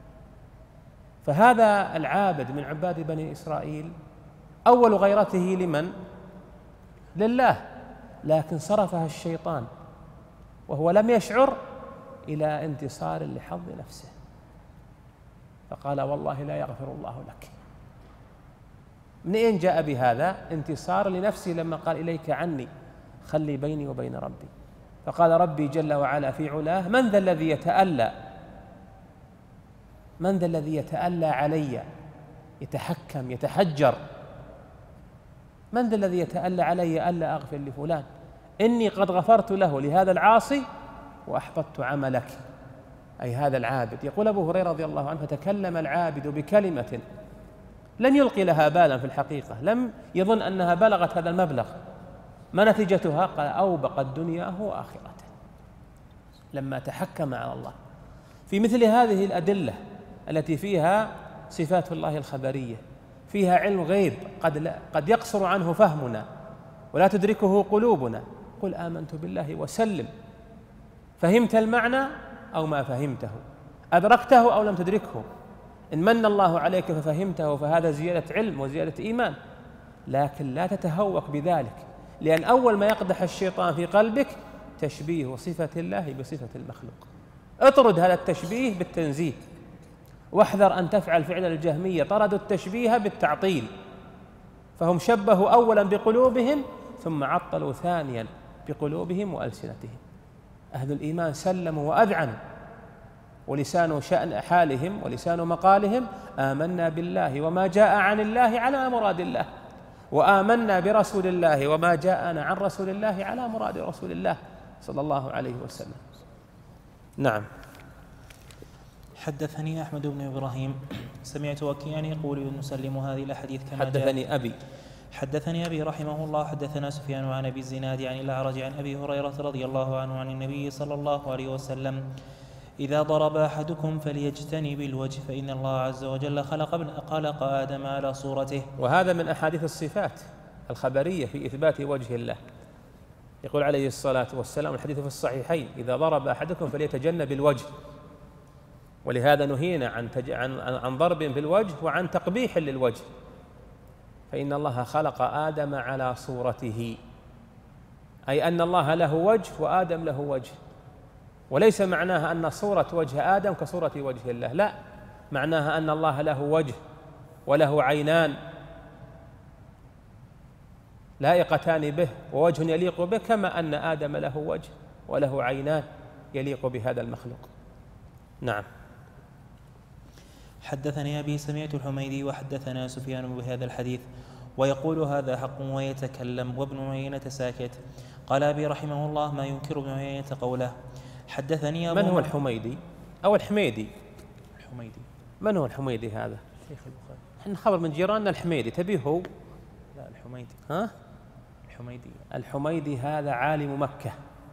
فهذا العابد من عباد بني إسرائيل أول غيرته لمن؟ لله، لكن صرفها الشيطان وهو لم يشعر إلى انتصار لحظ نفسه، فقال والله لا يغفر الله لك. منين جاء بهذا؟ انتصار لنفسه لما قال إليك عني، خلي بيني وبين ربي. فقال ربي جل وعلا في علاه من ذا الذي يتألى، من ذا الذي يتألى علي، يتحكم يتحجر، من ذا الذي يتألى علي ألا أغفر لفلان، إني قد غفرت له لهذا العاصي وأحبطت عملك، أي هذا العابد. يقول أبو هريرة رضي الله عنه فتكلم العابد بكلمة لن يلقي لها بالا، في الحقيقة لم يظن أنها بلغت هذا المبلغ، ما نتيجتها؟ قال أوبقت دنياه وآخرته، لما تحكم على الله في مثل هذه الأدلة التي فيها صفات الله الخبرية، فيها علم غيب قد يقصر عنه فهمنا ولا تدركه قلوبنا. قل آمنت بالله وسلم، فهمت المعنى أو ما فهمته، أدركته أو لم تدركه، إن من الله عليك ففهمته فهذا زيادة علم وزيادة إيمان، لكن لا تتهوك بذلك، لأن أول ما يقدح الشيطان في قلبك تشبيه صفة الله بصفة المخلوق. اطرد هذا التشبيه بالتنزيه، واحذر أن تفعل فعل الجهمية، طردوا التشبيه بالتعطيل، فهم شبهوا أولا بقلوبهم ثم عطلوا ثانيا بقلوبهم وألسنتهم. أهل الإيمان سلموا وأذعنوا، ولسان شأن حالهم ولسان مقالهم آمنا بالله وما جاء عن الله على مراد الله، وآمنا برسول الله وما جاءنا عن رسول الله على مراد رسول الله صلى الله عليه وسلم. نعم. حدثني أحمد بن إبراهيم سمعت وكيعا يقول نسلم هذه الأحاديث كما حدثني أبي رحمه الله حدثنا سفيان عن أبي الزناد عن الأعرج عن أبي هريرة رضي الله عنه عن النبي صلى الله عليه وسلم إذا ضرب أحدكم فليجتنب الوجه فإن الله عز وجل خلق آدم على صورته. وهذا من أحاديث الصفات الخبرية في إثبات وجه الله. يقول عليه الصلاة والسلام الحديث في الصحيحين إذا ضرب أحدكم فليتجنب الوجه، ولهذا نهينا عن ضرب في الوجه وعن تقبيح للوجه، فإن الله خلق آدم على صورته، أي أن الله له وجه وآدم له وجه، وليس معناها أن صورة وجه آدم كصورة وجه الله، لا، معناها أن الله له وجه وله عينان لائقتان به ووجه يليق به، كما أن آدم له وجه وله عينان يليق بهذا المخلوق. نعم. حدثني أبي سمعت الحميدي وحدثنا سفيان بهذا الحديث ويقول هذا حق ويتكلم وابن عيينة ساكت. قال أبي رحمه الله ما ينكر ابن عيينة قوله. حدثني أبو من هو الحميدي أو الحميدي؟ الحميدي. من هو الحميدي هذا؟ شيخ البخاري. احنا خبر من جيراننا الحميدي، تبيه هو؟ لا الحميدي. ها؟ الحميدي. الحميدي هذا عالم مكة،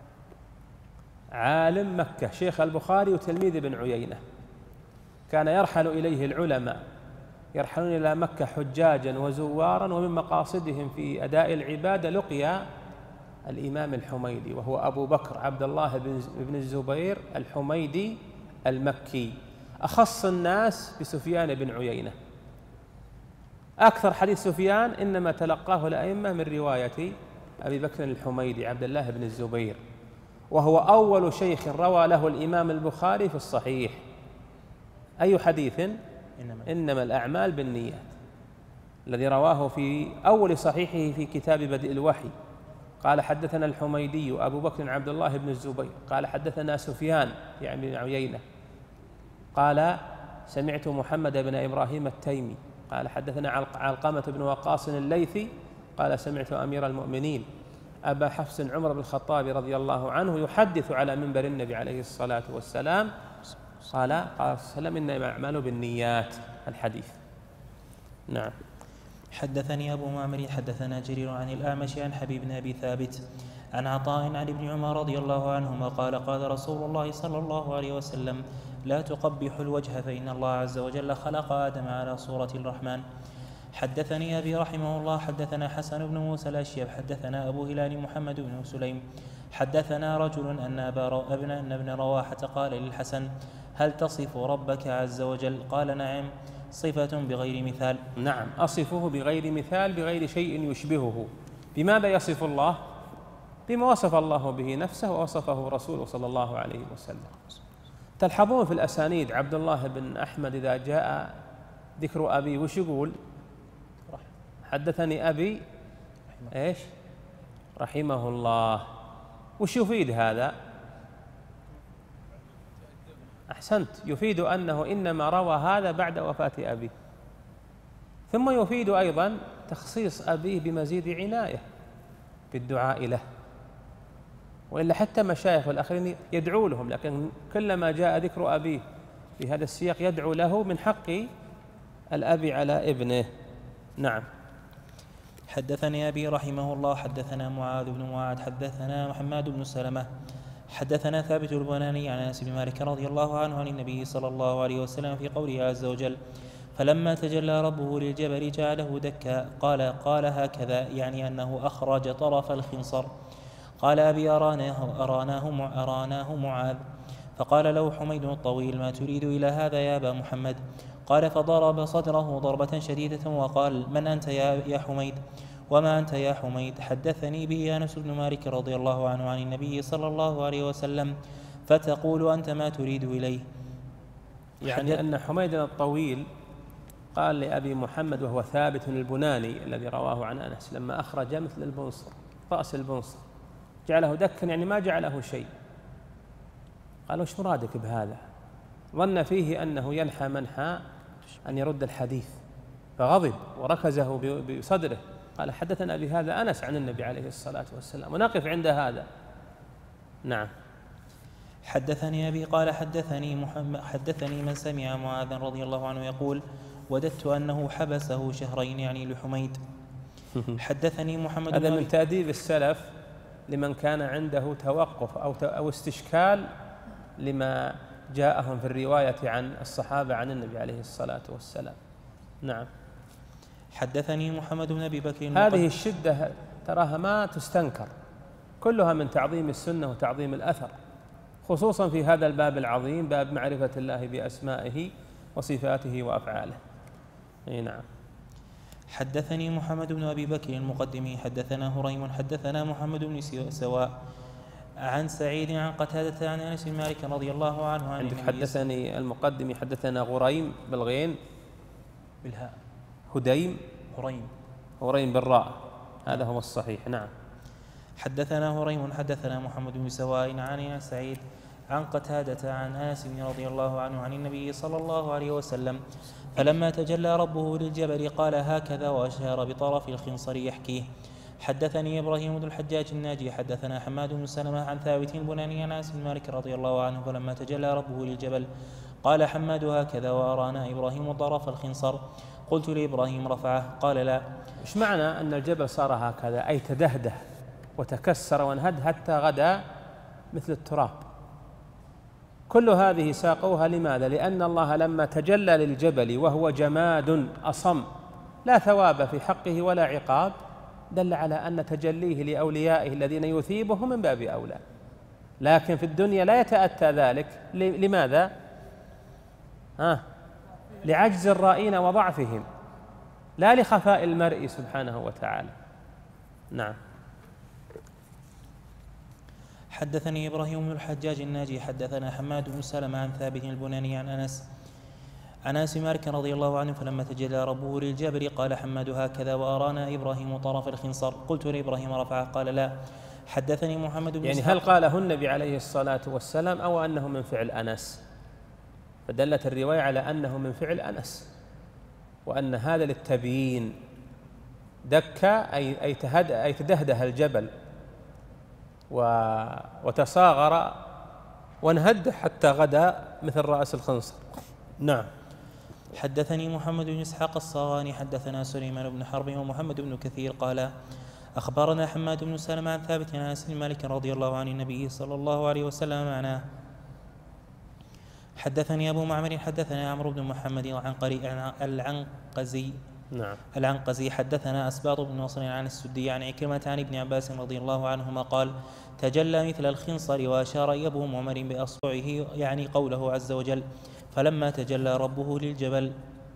عالم مكة، شيخ البخاري وتلميذ ابن عيينة. كان يرحل إليه العلماء، يرحلون إلى مكة حجاجا وزوارا، ومن مقاصدهم في أداء العبادة لقيا الإمام الحميدي، وهو أبو بكر عبد الله بن الزبير الحميدي المكي، أخص الناس بسفيان بن عيينة. أكثر حديث سفيان إنما تلقاه الأئمة من رواية أبي بكر الحميدي عبد الله بن الزبير، وهو أول شيخ روى له الإمام البخاري في الصحيح. أي حديث؟ إنما الأعمال بالنيات، الذي رواه في أول صحيحه في كتاب بدء الوحي. قال حدثنا الحميدي أبو بكر عبد الله بن الزبير قال حدثنا سفيان يعني بن عيينة قال سمعت محمد بن إبراهيم التيمي قال حدثنا علقمة بن وقاص الليثي قال سمعت أمير المؤمنين أبا حفص عمر بن الخطاب رضي الله عنه يحدث على منبر النبي عليه الصلاة والسلام قال سلم إنما الأعمال بالنيات. الحديث. نعم. حدثني أبو معمر حدثنا جرير عن الأعمش عن حبيب بن أبي ثابت عن عطاء عن ابن عمر رضي الله عنهما قال قال رسول الله صلى الله عليه وسلم لا تقبحوا الوجه فإن الله عز وجل خلق آدم على صورة الرحمن. حدثني أبي رحمه الله حدثنا حسن بن موسى الأشيب حدثنا أبو هلال محمد بن سليم حدثنا رجل أن ابن رواحة قال للحسن هل تصف ربك عز وجل؟ قال نعم صفة بغير مثال. نعم، أصفه بغير مثال، بغير شيء يشبهه. بماذا يصف الله؟ بما وصف الله به نفسه ووصفه رسوله صلى الله عليه وسلم. تلحظون في الأسانيد عبد الله بن أحمد إذا جاء ذكر أبي وش يقول؟ حدثني أبي إيش؟ رحمه الله. وش يفيد هذا؟ أحسنت، يفيد أنه إنما روى هذا بعد وفاة أبيه. ثم يفيد أيضا تخصيص أبيه بمزيد عناية بالدعاء له، وإلا حتى مشايخ الآخرين يدعو لهم، لكن كلما جاء ذكر أبيه بهذا السياق يدعو له من حق الأب على ابنه. نعم. حدثني أبي رحمه الله حدثنا معاذ بن معاذ حدثنا محمد بن سلمة حدثنا ثابت البناني عن أنس بن مالك رضي الله عنه عن النبي صلى الله عليه وسلم في قوله عز وجل فلما تجلى ربه للجبل جعله دكا قال هكذا، يعني أنه أخرج طرف الخنصر. قال أبي أراناه معاذ فقال له حميد الطويل ما تريد إلى هذا يا أبا محمد؟ قال فضرب صدره ضربة شديدة وقال من أنت يا حميد؟ وما أنت يا حميد؟ حدثني به أنس بن مالك رضي الله عنه عن النبي صلى الله عليه وسلم فتقول أنت ما تريد إليه؟ يعني أن حميد الطويل قال لأبي محمد وهو ثابت البناني الذي رواه عن أنس لما أخرج مثل البنصر رأس البنصر جعله دكا، يعني ما جعله شيء. قال وش مرادك بهذا؟ ظن فيه أنه ينحى منحى أن يرد الحديث فغضب وركزه بصدره. قال حدثنا بهذا أنس عن النبي عليه الصلاة والسلام، ونقف عند هذا. نعم. حدثني أبي قال حدثني من سمع معاذا رضي الله عنه يقول وددت أنه حبسه شهرين يعني لحميد. حدثني محمد هذا من تأديب السلف لمن كان عنده توقف أو استشكال لما جاءهم في الرواية عن الصحابة عن النبي عليه الصلاة والسلام. نعم. حدثني محمد بن أبي بكر هذه الشدة تراها ما تستنكر، كلها من تعظيم السنة وتعظيم الأثر، خصوصا في هذا الباب العظيم، باب معرفة الله بأسمائه وصفاته وأفعاله. نعم. حدثني محمد بن أبي بكر المقدمي حدثنا هريم حدثنا محمد بن سواء عن سعيد عن قتادة عن أنس بن مالك رضي الله عنه عن عندك حدثني المقدمي حدثنا غريم بالغين بالهاء هديم هريم بالراء هذا هو الصحيح. نعم. حدثنا هريم حدثنا محمد بن سواء عن سعيد عن قتادة عن أنس رضي الله عنه عن النبي صلى الله عليه وسلم فلما تجلى ربه للجبل قال هكذا وأشار بطرف الخنصر يحكيه. حدثني إبراهيم بن الحجاج الناجي حدثنا حماد بن سلمة عن ثابت البناني عن أنس بن مالك رضي الله عنه فلما تجلى ربه للجبل قال حماد هكذا وأرانا إبراهيم طرف الخنصر. قلت لإبراهيم رفعه قال لا. إيش معنى أن الجبل صار هكذا؟ أي تدهده وتكسر وانهد حتى غدا مثل التراب. كل هذه ساقوها لماذا؟ لأن الله لما تجلى للجبل وهو جماد أصم لا ثواب في حقه ولا عقاب دل على أن تجليه لأوليائه الذين يثيبهم من باب أولى، لكن في الدنيا لا يتأتى ذلك. لماذا؟ لعجز الرائين وضعفهم، لا لخفاء المرء سبحانه وتعالى. نعم. حدثني إبراهيم بن الحجاج الناجي حدثنا حماد بن سلمة عن ثابت البناني عن أنس مالك رضي الله عنه فلما تجلى ربه للجبل قال حماد هكذا وأرانا إبراهيم طرف الخنصر. قلت لإبراهيم رفعه قال لا. حدثني محمد بن يعني هل قاله النبي عليه الصلاة والسلام أو أنه من فعل أنس؟ فدلت الرواية على أنه من فعل أنس، وأن هذا للتبيين. دك أي تدهده الجبل وتصاغر وانهد حتى غدا مثل رأس الخنصر. نعم. حدثني محمد بن إسحاق الصاغاني حدثنا سليمان بن حرب ومحمد بن كثير قال أخبرنا حماد بن سلمة عن ثابت عن أنس بن مالك رضي الله عن النبي صلى الله عليه وسلم معناه. حدثني أبو معمر حدثنا عمرو بن محمد العنقزي حدثنا أسباط بن نصر عن السدي عن عكرمة عن ابن عباس رضي الله عنهما قال تجلى مثل الخنصر وأشار أبو معمر بأصبعه يعني قوله عز وجل فلما تجلى ربه للجبل.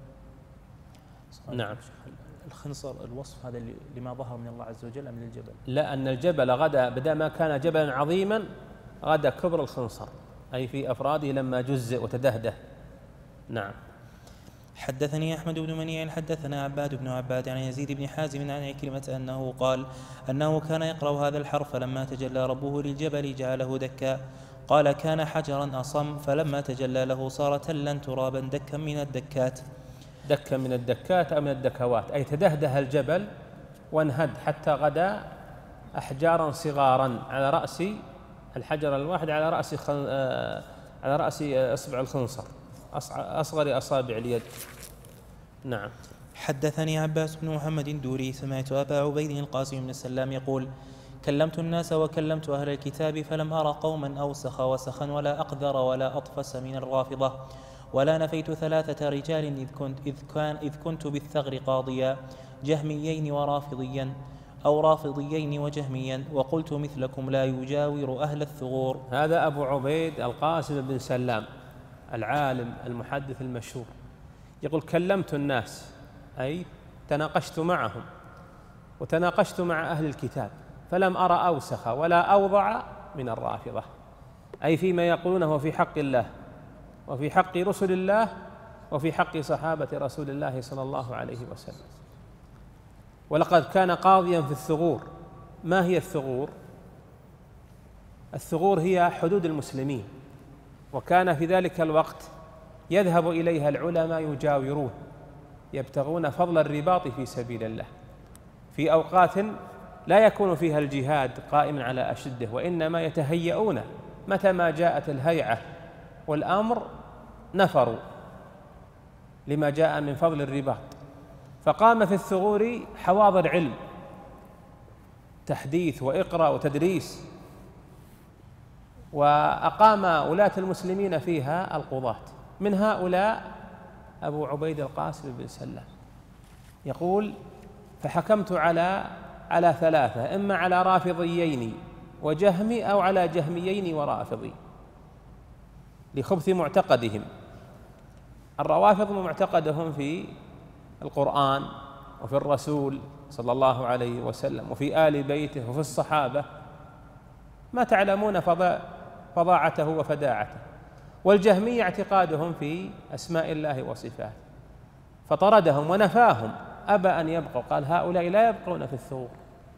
نعم. الخنصر الوصف هذا لما ظهر من الله عز وجل أم للجبل؟ لا، أن الجبل غدا بدل ما كان جبلا عظيما غدا كبر الخنصر، أي في أفراده لما جزء وتدهده. نعم. حدثني أحمد بن منيع حدثنا عباد بن عباد عن يزيد بن حازم عن عكرمة أنه قال أنه كان يقرأ هذا الحرف فلما تجلى ربه للجبل جعله دكا. قال كان حجرا أصم فلما تجلى له صار تلا ترابا دكا من الدكات. دكا من الدكات أو من الدكوات، أي تدهده الجبل وانهد حتى غدا أحجارا صغارا على رأس الحجر الواحد على رأس إصبع الخنصر، أصغر أصابع اليد. نعم. حدثني عباس بن محمد الدوري سمعت أبا عبيد القاسم بن السلام يقول كلمت الناس وكلمت أهل الكتاب فلم أرى قوما أوسخ وسخا ولا أقذر ولا أطفس من الرافضة ولا نفيت 3 رجال إذ كنت بالثغر قاضيا جهميين ورافضيا أو رافضيين وجهميا وقلت مثلكم لا يجاور أهل الثغور. هذا أبو عبيد القاسم بن سلام العالم المحدث المشهور يقول كلمت الناس، أي تناقشت معهم وتناقشت مع أهل الكتاب فلم أرى أوسخ ولا أوضع من الرافضة، أي فيما يقولونه في حق الله وفي حق رسل الله وفي حق صحابة رسول الله صلى الله عليه وسلم. ولقد كان قاضيا في الثغور. ما هي الثغور؟ الثغور هي حدود المسلمين، وكان في ذلك الوقت يذهب إليها العلماء يجاورون يبتغون فضل الرباط في سبيل الله في أوقات لا يكون فيها الجهاد قائما على أشده، وإنما يتهيئون متى ما جاءت الهيعة والأمر نفروا لما جاء من فضل الرباط. فقام في الثغور حواضر علم، تحديث وإقراء وتدريس، وأقام ولاة المسلمين فيها القضاة. من هؤلاء أبو عبيد القاسم بن سلام يقول فحكمت على 3، إما على رافضيين وجهمي أو على جهميين ورافضي لخبث معتقدهم. الروافض معتقدهم في القرآن وفي الرسول صلى الله عليه وسلم وفي آل بيته وفي الصحابة، ما تعلمون فظاعته وفداعته. والجهمية اعتقادهم في أسماء الله وصفاته، فطردهم ونفاهم، أبى أن يبقوا، قال هؤلاء لا يبقون في الثغور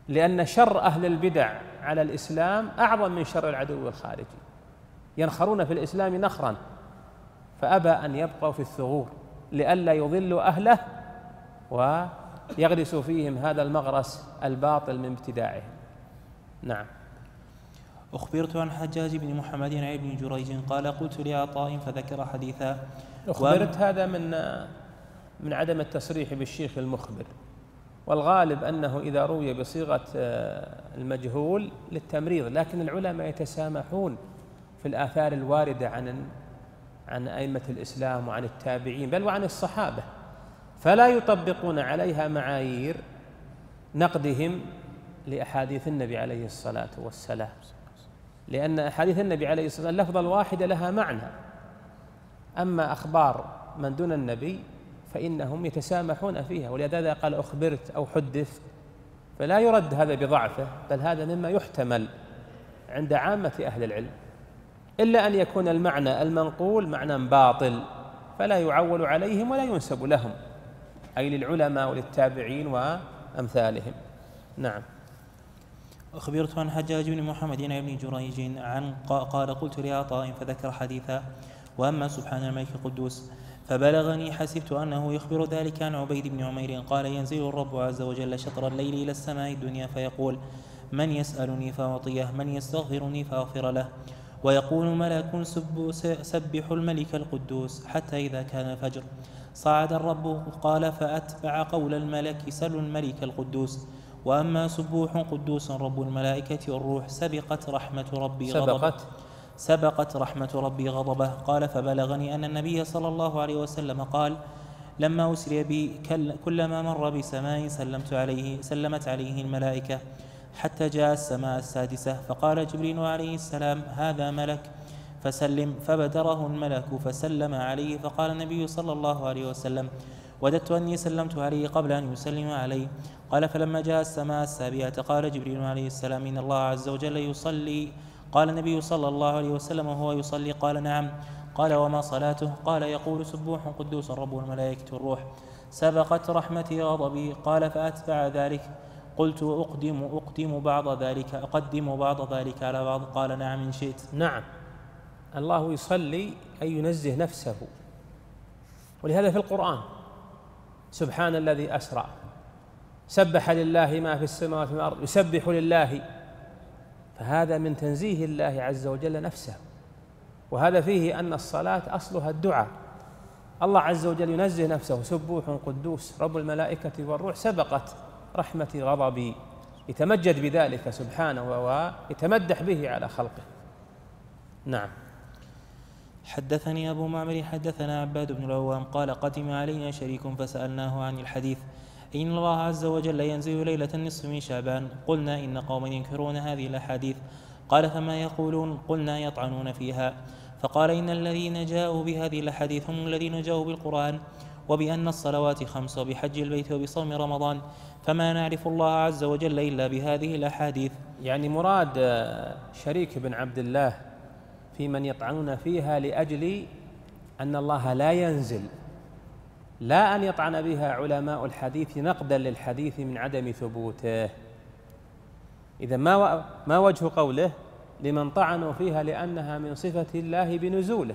لأن شر أهل البدع على الإسلام أعظم من شر العدو الخارجي، ينخرون في الإسلام نخرا، فأبى أن يبقوا في الثغور لئلا يضلوا أهله ويغرسوا فيهم هذا المغرس الباطل من ابتداعهم. نعم. أخبرت عن حجاج بن محمد عن ابن جريج قال قلت لعطاء فذكر حديثا. أخبرت هذا من عدم التصريح بالشيخ المخبر، والغالب أنه إذا روي بصيغة المجهول للتمريض، لكن العلماء يتسامحون في الآثار الواردة عن أئمة الإسلام وعن التابعين بل وعن الصحابة، فلا يطبقون عليها معايير نقدهم لأحاديث النبي عليه الصلاة والسلام، لأن أحاديث النبي عليه الصلاة والسلام اللفظة الواحدة لها معنى، أما أخبار من دون النبي فإنهم يتسامحون فيها، ولذا قال أخبرت أو حدث فلا يرد هذا بضعفه، بل هذا مما يحتمل عند عامة أهل العلم، إلا أن يكون المعنى المنقول معنى باطل فلا يعول عليهم ولا ينسب لهم، أي للعلماء وللتابعين وأمثالهم. نعم. أخبرت عن حجاج بن محمد عن ابن جريج قال قلت لعطاء فذكر حديثا وأما سبحان الملك القدوس فبلغني حسبت أنه يخبر ذلك عن عبيد بن عمير قال ينزل الرب عز وجل شطر الليل إلى السماء الدنيا فيقول من يسألني فأعطيه من يستغفرني فأغفر له، ويقول ملك سبح الملك القدوس حتى إذا كان الفجر صعد الرب قال فأتبع قول الملك سلوا الملك القدوس وأما سبوح قدوس رب الملائكة والروح سبقت رحمة ربي غضبه. قال فبلغني أن النبي صلى الله عليه وسلم قال لما أسري بي كلما مر بسماء سلمت عليه الملائكة حتى جاء السماء السادسة فقال جبريل عليه السلام هذا ملك فسلم، فبدره الملك فسلم عليه، فقال النبي صلى الله عليه وسلم وددت أني سلمت عليه قبل أن يسلم عليه. قال فلما جاء السماء السابعة قال جبريل عليه السلام إن الله عز وجل يصلي. قال النبي صلى الله عليه وسلم وهو يصلي قال نعم. قال وما صلاته؟ قال يقول سبوح قدوس رب الملائكة والروح سبقت رحمتي غضبي. قال فأتبع ذلك قلت أقدم بعض ذلك على بعض؟ قال نعم إن شئت. نعم، الله يصلي أي ينزه نفسه، ولهذا في القرآن سبحان الذي أسرى، سبح لله ما في السماوات والأرض، يسبح لله، فهذا من تنزيه الله عز وجل نفسه، وهذا فيه أن الصلاة أصلها الدعاء. الله عز وجل ينزه نفسه سبوح قدوس رب الملائكة والروح سبقت رحمتي غضبي، يتمجد بذلك سبحانه ويتمدح به على خلقه. نعم. حدثني أبو معمر حدثنا عباد بن العوام قال قدم علينا شريك فسألناه عن الحديث إن الله عز وجل ينزل ليلة النصف من شعبان. قلنا إن قوما ينكرون هذه الأحاديث. قال فما يقولون؟ قلنا يطعنون فيها. فقال إن الذين جاءوا بهذه الأحاديث هم الذين جاءوا بالقرآن وبأن الصلوات 5 وبحج البيت وبصوم رمضان، فما نعرف الله عز وجل إلا بهذه الأحاديث. يعني مراد شريك بن عبد الله في من يطعنون فيها لأجل أن الله لا ينزل، لا أن يطعن بها علماء الحديث نقدا للحديث من عدم ثبوته. إذا ما وجه قوله لمن طعنوا فيها لأنها من صفة الله بنزوله؟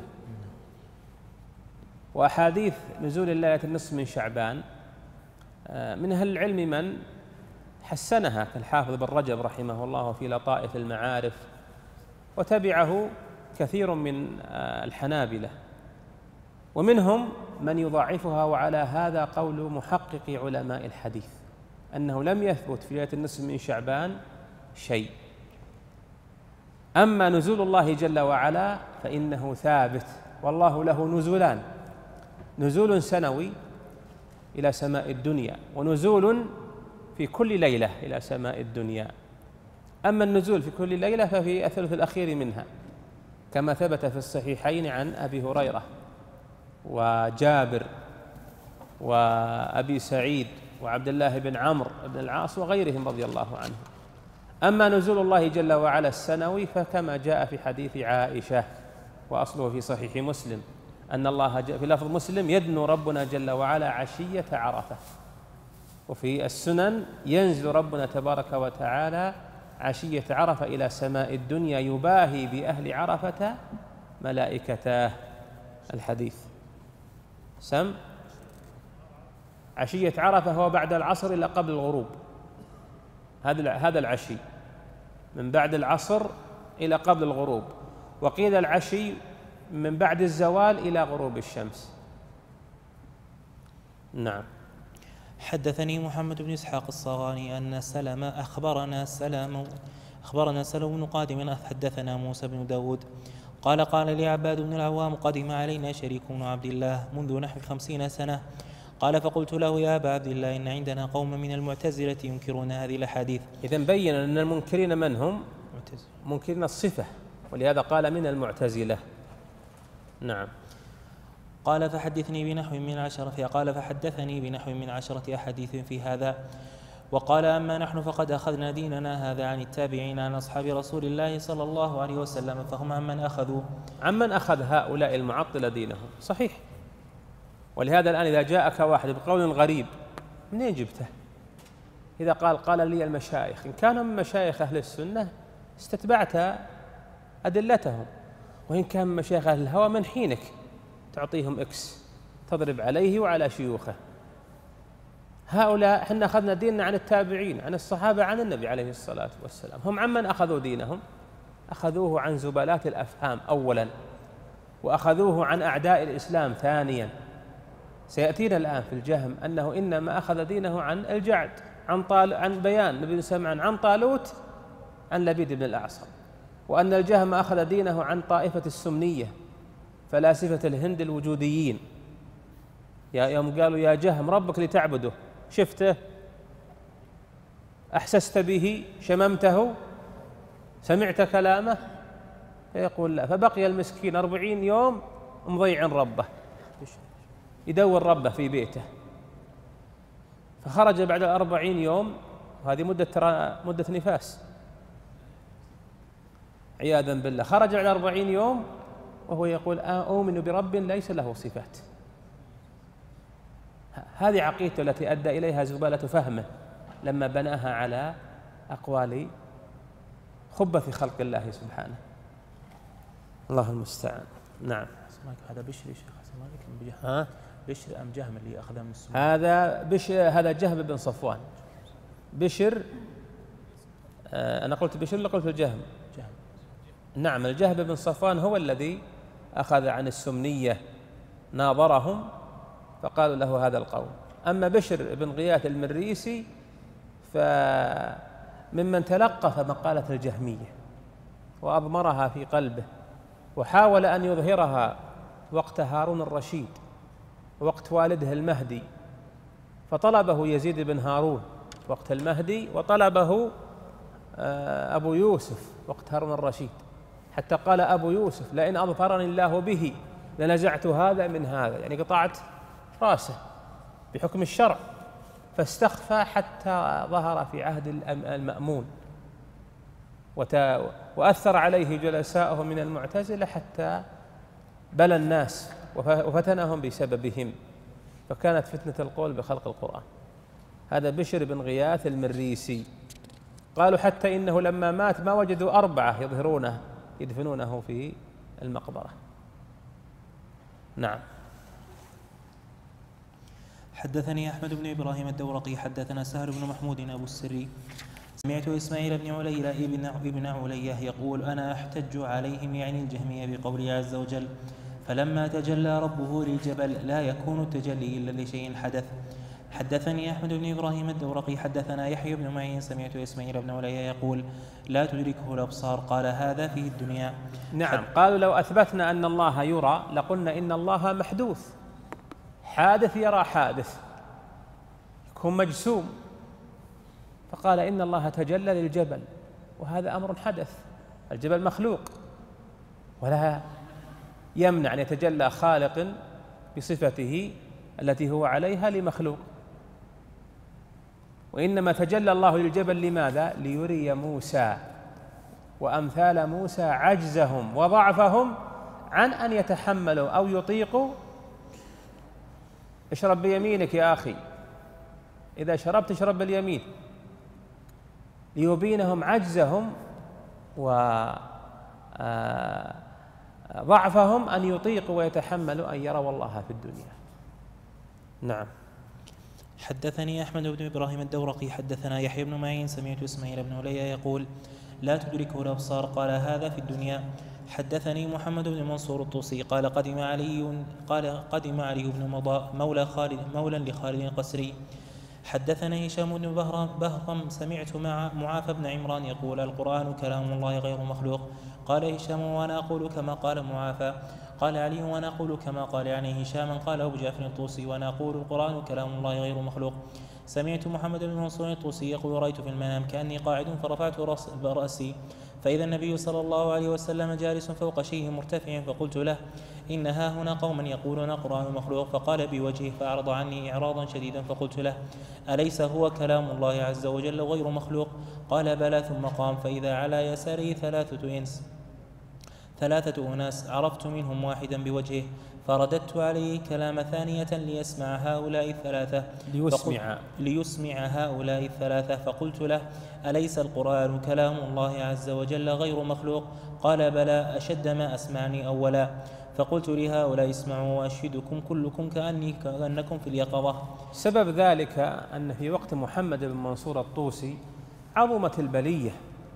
وأحاديث نزول الليلة النصف من شعبان من أهل العلم من حسنها كالحافظ بن رجب رحمه الله في لطائف المعارف، وتبعه كثير من الحنابلة، ومنهم من يضاعفها، وعلى هذا قول محقق علماء الحديث أنه لم يثبت في ليلة النصف من شعبان شيء. أما نزول الله جل وعلا فإنه ثابت، والله له نزولان: نزول سنوي إلى سماء الدنيا، ونزول في كل ليلة إلى سماء الدنيا. أما النزول في كل ليلة ففي الثلث الأخير منها، كما ثبت في الصحيحين عن أبي هريرة وجابر وأبي سعيد وعبد الله بن عمرو بن العاص وغيرهم رضي الله عنهم. أما نزول الله جل وعلا السنوي فكما جاء في حديث عائشة وأصله في صحيح مسلم أن الله في لفظ مسلم يدنو ربنا جل وعلا عشية عرفة، وفي السنن ينزل ربنا تبارك وتعالى عشية عرفة إلى سماء الدنيا يباهي بأهل عرفة ملائكته. الحديث سم عشية عرفة هو بعد العصر إلى قبل الغروب، هذا العشي من بعد العصر إلى قبل الغروب، وقيل العشي من بعد الزوال إلى غروب الشمس. نعم. حدثني محمد بن إسحاق الصغاني أن سلم أخبرنا سلم بن قادم حدثنا موسى بن داود قال لي عباد بن العوام قدم علينا شريك بن عبد الله منذ نحو 50 سنة. قال فقلت له يا أبا عبد الله إن عندنا قوم من المعتزلة ينكرون هذه الأحاديث. إذن بين أن المنكرين من هم؟ منكرين الصفة، ولهذا قال من المعتزلة. نعم. قال فحدثني بنحو من 10 قال فحدثني بنحو من 10 أحاديث في هذا. وقال أما نحن فقد أخذنا ديننا هذا عن التابعين عن أصحاب رسول الله صلى الله عليه وسلم، فهم عمن أخذ هؤلاء المعطلة دينهم. صحيح. ولهذا الآن إذا جاءك واحد بقول غريب منين جبته؟ إذا قال لي المشايخ، إن كانوا من مشايخ أهل السنة استتبعت أدلتهم، وإن كان من مشايخ أهل الهوى من حينك تعطيهم إكس تضرب عليه وعلى شيوخه. هؤلاء احنا أخذنا ديننا عن التابعين عن الصحابة عن النبي عليه الصلاة والسلام. هم عمن أخذوا دينهم؟ أخذوه عن زبالات الأفهام أولا، وأخذوه عن أعداء الإسلام ثانيا. سيأتينا الآن في الجهم أنه إنما أخذ دينه عن الجعد عن بيان نبي سمعا عن طالوت عن لبيد بن الأعصم، وأن الجهم أخذ دينه عن طائفة السمنية فلاسفة الهند الوجوديين. يوم قالوا يا جهم ربك لتعبده، شفته؟ أحسست به؟ شممته؟ سمعت كلامه؟ يقول لا. فبقي المسكين 40 يوم مضيع ربه، يدور ربه في بيته. فخرج بعد 40 يوم، وهذه مدة نفاس عياذا بالله. خرج بعد 40 يوم وهو يقول أؤمن برب ليس له صفات. هذه عقيدته التي أدى إليها زبالة فهمه لما بناها على أقوال خبث خلق الله سبحانه. الله المستعان. نعم. هذا بشر يا شيخ بشر أم جهم اللي أخذها من السنة؟ هذا جهم بن صفوان. بشر أنا قلت بشر ولا قلت الجهم؟ جهم. نعم. الجهم بن صفوان هو الذي أخذ عن السمنية، ناظرهم فقالوا له هذا القول. أما بشر بن غياث المريسي فممن تلقف مقالة الجهمية وأضمرها في قلبه، وحاول أن يظهرها وقت هارون الرشيد وقت والده المهدي، فطلبه يزيد بن هارون وقت المهدي، وطلبه أبو يوسف وقت هارون الرشيد، حتى قال أبو يوسف لئن أظفرني الله به لنزعت هذا من هذا، يعني قطعت رأسه بحكم الشرع. فاستخفى حتى ظهر في عهد المأمون، وأثر عليه جلساؤه من المعتزلة حتى بلى الناس وفتنهم بسببهم، فكانت فتنة القول بخلق القرآن. هذا بشر بن غياث المريسي. قالوا حتى إنه لما مات ما وجدوا 4 يظهرونه يدفنونه في المقبرة. نعم. حدثني أحمد بن إبراهيم الدورقي حدثنا سهل بن محمود أبو السري سمعت إسماعيل بن عليلة ابن علية يقول أنا أحتج عليهم يعني الجهمية بقوله عز وجل فلما تجلى ربه للجبل لا يكون التجلي إلا لشيء حدث. حدثني أحمد بن إبراهيم الدورقي حدثنا يحيى بن معين سمعت إسماعيل بن علية يقول لا تدركه الأبصار قال هذا في الدنيا. نعم. قالوا لو أثبتنا أن الله يرى لقلنا إن الله محدوث، حادث يرى حادث، يكون مجسوم. فقال إن الله تجلى للجبل، وهذا أمر حدث، الجبل مخلوق ولا يمنع أن يتجلى خالق بصفته التي هو عليها لمخلوق. وإنما تجلى الله للجبل لماذا؟ ليري موسى وأمثال موسى عجزهم وضعفهم عن أن يتحملوا أو يطيقوا. اشرب بيمينك يا أخي، إذا شربت اشرب باليمين، ليبينهم عجزهم وضعفهم أن يطيقوا ويتحملوا أن يروا الله في الدنيا. نعم. حدثني أحمد بن إبراهيم الدورقي حدثنا يحيى بن معين سمعت إسماعيل بن علي يقول لا تدركه الأبصار، قال هذا في الدنيا. حدثني محمد بن منصور الطوسي قال قدم علي بن مضاء مولى لخالد القسري. حدثنا هشام بن بهرم سمعت مع معاذ بن عمران يقول القرآن كلام الله غير مخلوق. قال هشام وأنا أقول كما قال معاذ. قال علي وأنا أقول كما قال يعني هشام. قال أبو جعفر الطوسي وأنا أقول القرآن كلام الله غير مخلوق. سمعت محمد بن منصور الطوسي يقول رأيت في المنام كأني قاعد فرفعت رأسي فإذا النبي صلى الله عليه وسلم جالس فوق شيء مرتفع، فقلت له إن ها هنا قوما يقولون القرآن مخلوق، فقال بوجهه فأعرض عني إعراضا شديدا، فقلت له أليس هو كلام الله عز وجل غير مخلوق؟ قال بلى، ثم قام فإذا على يساره ثلاثة أناس عرفت منهم واحدا بوجهه، فرددت عليه كلام ثانية ليسمع هؤلاء الثلاثة فقلت له أليس القرآن كلام الله عز وجل غير مخلوق؟ قال بلى، أشد ما أسمعني أولا. فقلت لهؤلاء اسمعوا وأشهدكم كلكم كأنكم في اليقظة. سبب ذلك أن في وقت محمد بن منصور الطوسي عظمت البلية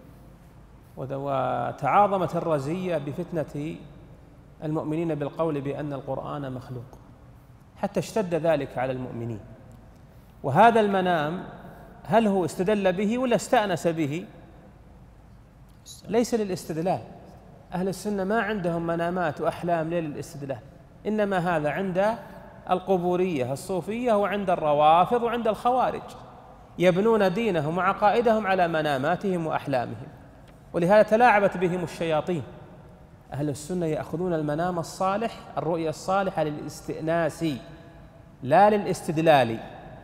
وتعاظمت الرزية بفتنة المؤمنين بالقول بأن القرآن مخلوق، حتى اشتد ذلك على المؤمنين. وهذا المنام هل هو استدل به ولا استأنس به؟ ليس للاستدلال. أهل السنة ما عندهم منامات وأحلام للاستدلال، إنما هذا عند القبورية الصوفية وعند الروافض وعند الخوارج، يبنون دينهم وعقائدهم على مناماتهم وأحلامهم، ولهذا تلاعبت بهم الشياطين. أهل السنة يأخذون المنام الصالح، الرؤيا الصالحة للاستئناس لا للاستدلال.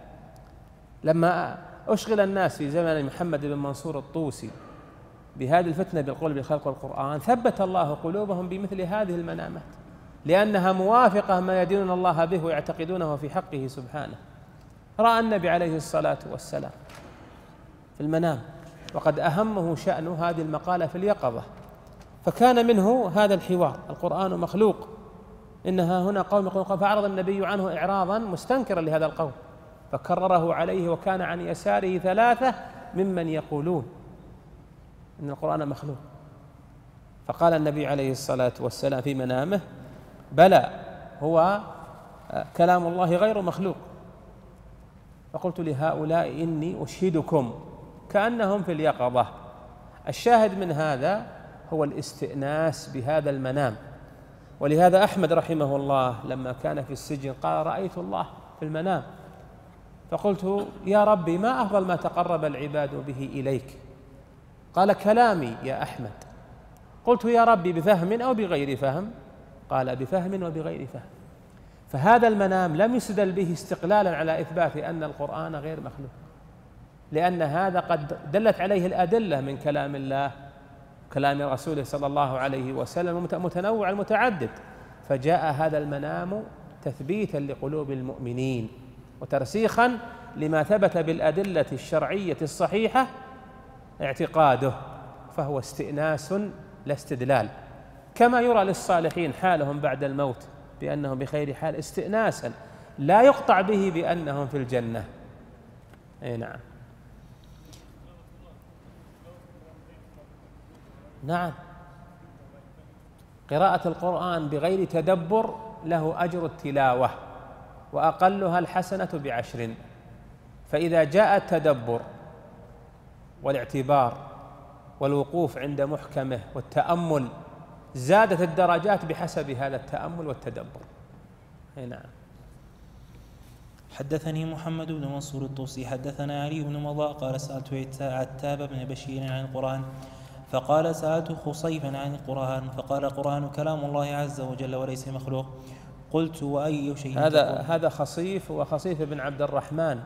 لما أشغل الناس في زمن محمد بن منصور الطوسي بهذه الفتنة بالقول بخلق القرآن، ثبت الله قلوبهم بمثل هذه المنامات، لأنها موافقة ما يدينون الله به ويعتقدونه في حقه سبحانه. رأى النبي عليه الصلاة والسلام في المنام، وقد أهمه شأن هذه المقالة في اليقظة، فكان منه هذا الحوار: القرآن مخلوق، إنها هنا قوم يقولون، فأعرض النبي عنه إعراضا مستنكرا لهذا القول، فكرره عليه، وكان عن يساره ثلاثة ممن يقولون إن القرآن مخلوق. فقال النبي عليه الصلاة والسلام في منامه: بلى، هو كلام الله غير مخلوق. فقلت لهؤلاء إني أشهدكم كأنهم في اليقظة. الشاهد من هذا هو الاستئناس بهذا المنام. ولهذا أحمد رحمه الله لما كان في السجن قال: رأيت الله في المنام، فقلت: يا ربي، ما أفضل ما تقرب العباد به إليك؟ قال: كلامي يا أحمد. قلت: يا ربي، بفهم أو بغير فهم؟ قال: بفهم وبغير فهم. فهذا المنام لم يستدل به استقلالا على إثبات أن القرآن غير مخلوق، لأن هذا قد دلت عليه الأدلة من كلام الله، كلام رسوله صلى الله عليه وسلم متنوع المتعدد، فجاء هذا المنام تثبيتا لقلوب المؤمنين وترسيخا لما ثبت بالأدلة الشرعية الصحيحة اعتقاده، فهو استئناس لا استدلال، كما يرى للصالحين حالهم بعد الموت بأنهم بخير حال، استئناسا لا يقطع به بأنهم في الجنة. أي نعم. نعم، قراءة القرآن بغير تدبر له أجر التلاوة، وأقلها الحسنة ب10. فإذا جاء التدبر والاعتبار والوقوف عند محكمه والتأمل زادت الدرجات بحسب هذا التأمل والتدبر. نعم. حدثني محمد بن منصور الطوسي حدثنا علي بن مضاء قال: سألت عتاب بن بشير عن القرآن، فقال: سألت خصيفا عن القرآن، فقال: القرآن كلام الله عز وجل وليس مخلوق. قلت: وأي شيء هذا خصيف، وخصيف بن عبد الرحمن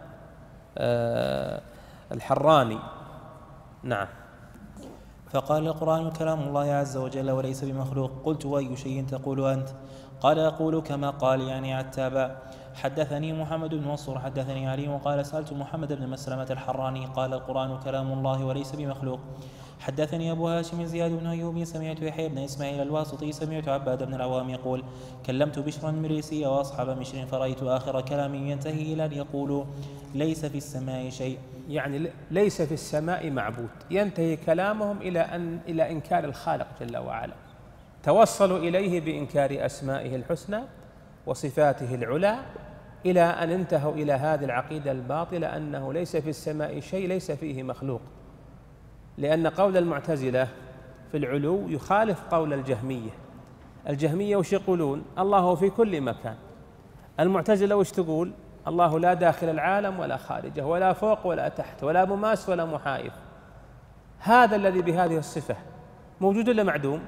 الحراني. نعم. فقال: القرآن كلام الله عز وجل وليس بمخلوق. قلت: وأي شيء تقول أنت؟ قال: أقول كما قال يعني عتابا. حدثني محمد بن منصور حدثني علي وقال سألت محمد بن مسلمة الحراني قال القرآن كلام الله وليس بمخلوق. حدثني أبو هاشم زياد بن أيوب سمعت يحيى بن إسماعيل الواسطي سمعت عباد بن العوام يقول كلمت بشرا المريسي وأصحاب مشر فرأيت آخر كلامي ينتهي إلى أن يقولوا ليس في السماء شيء، يعني ليس في السماء معبود، ينتهي كلامهم إلى إنكار الخالق جل وعلا، توصلوا إليه بإنكار أسمائه الحسنى وصفاته العلى، إلى أن انتهوا إلى هذه العقيدة الباطلة أنه ليس في السماء شيء ليس فيه مخلوق، لأن قول المعتزلة في العلو يخالف قول الجهمية. الجهمية وش يقولون؟ الله في كل مكان. المعتزلة وش تقول؟ الله لا داخل العالم ولا خارجه، ولا فوق ولا تحت، ولا مماس ولا محايف. هذا الذي بهذه الصفة موجود ولا معدوم؟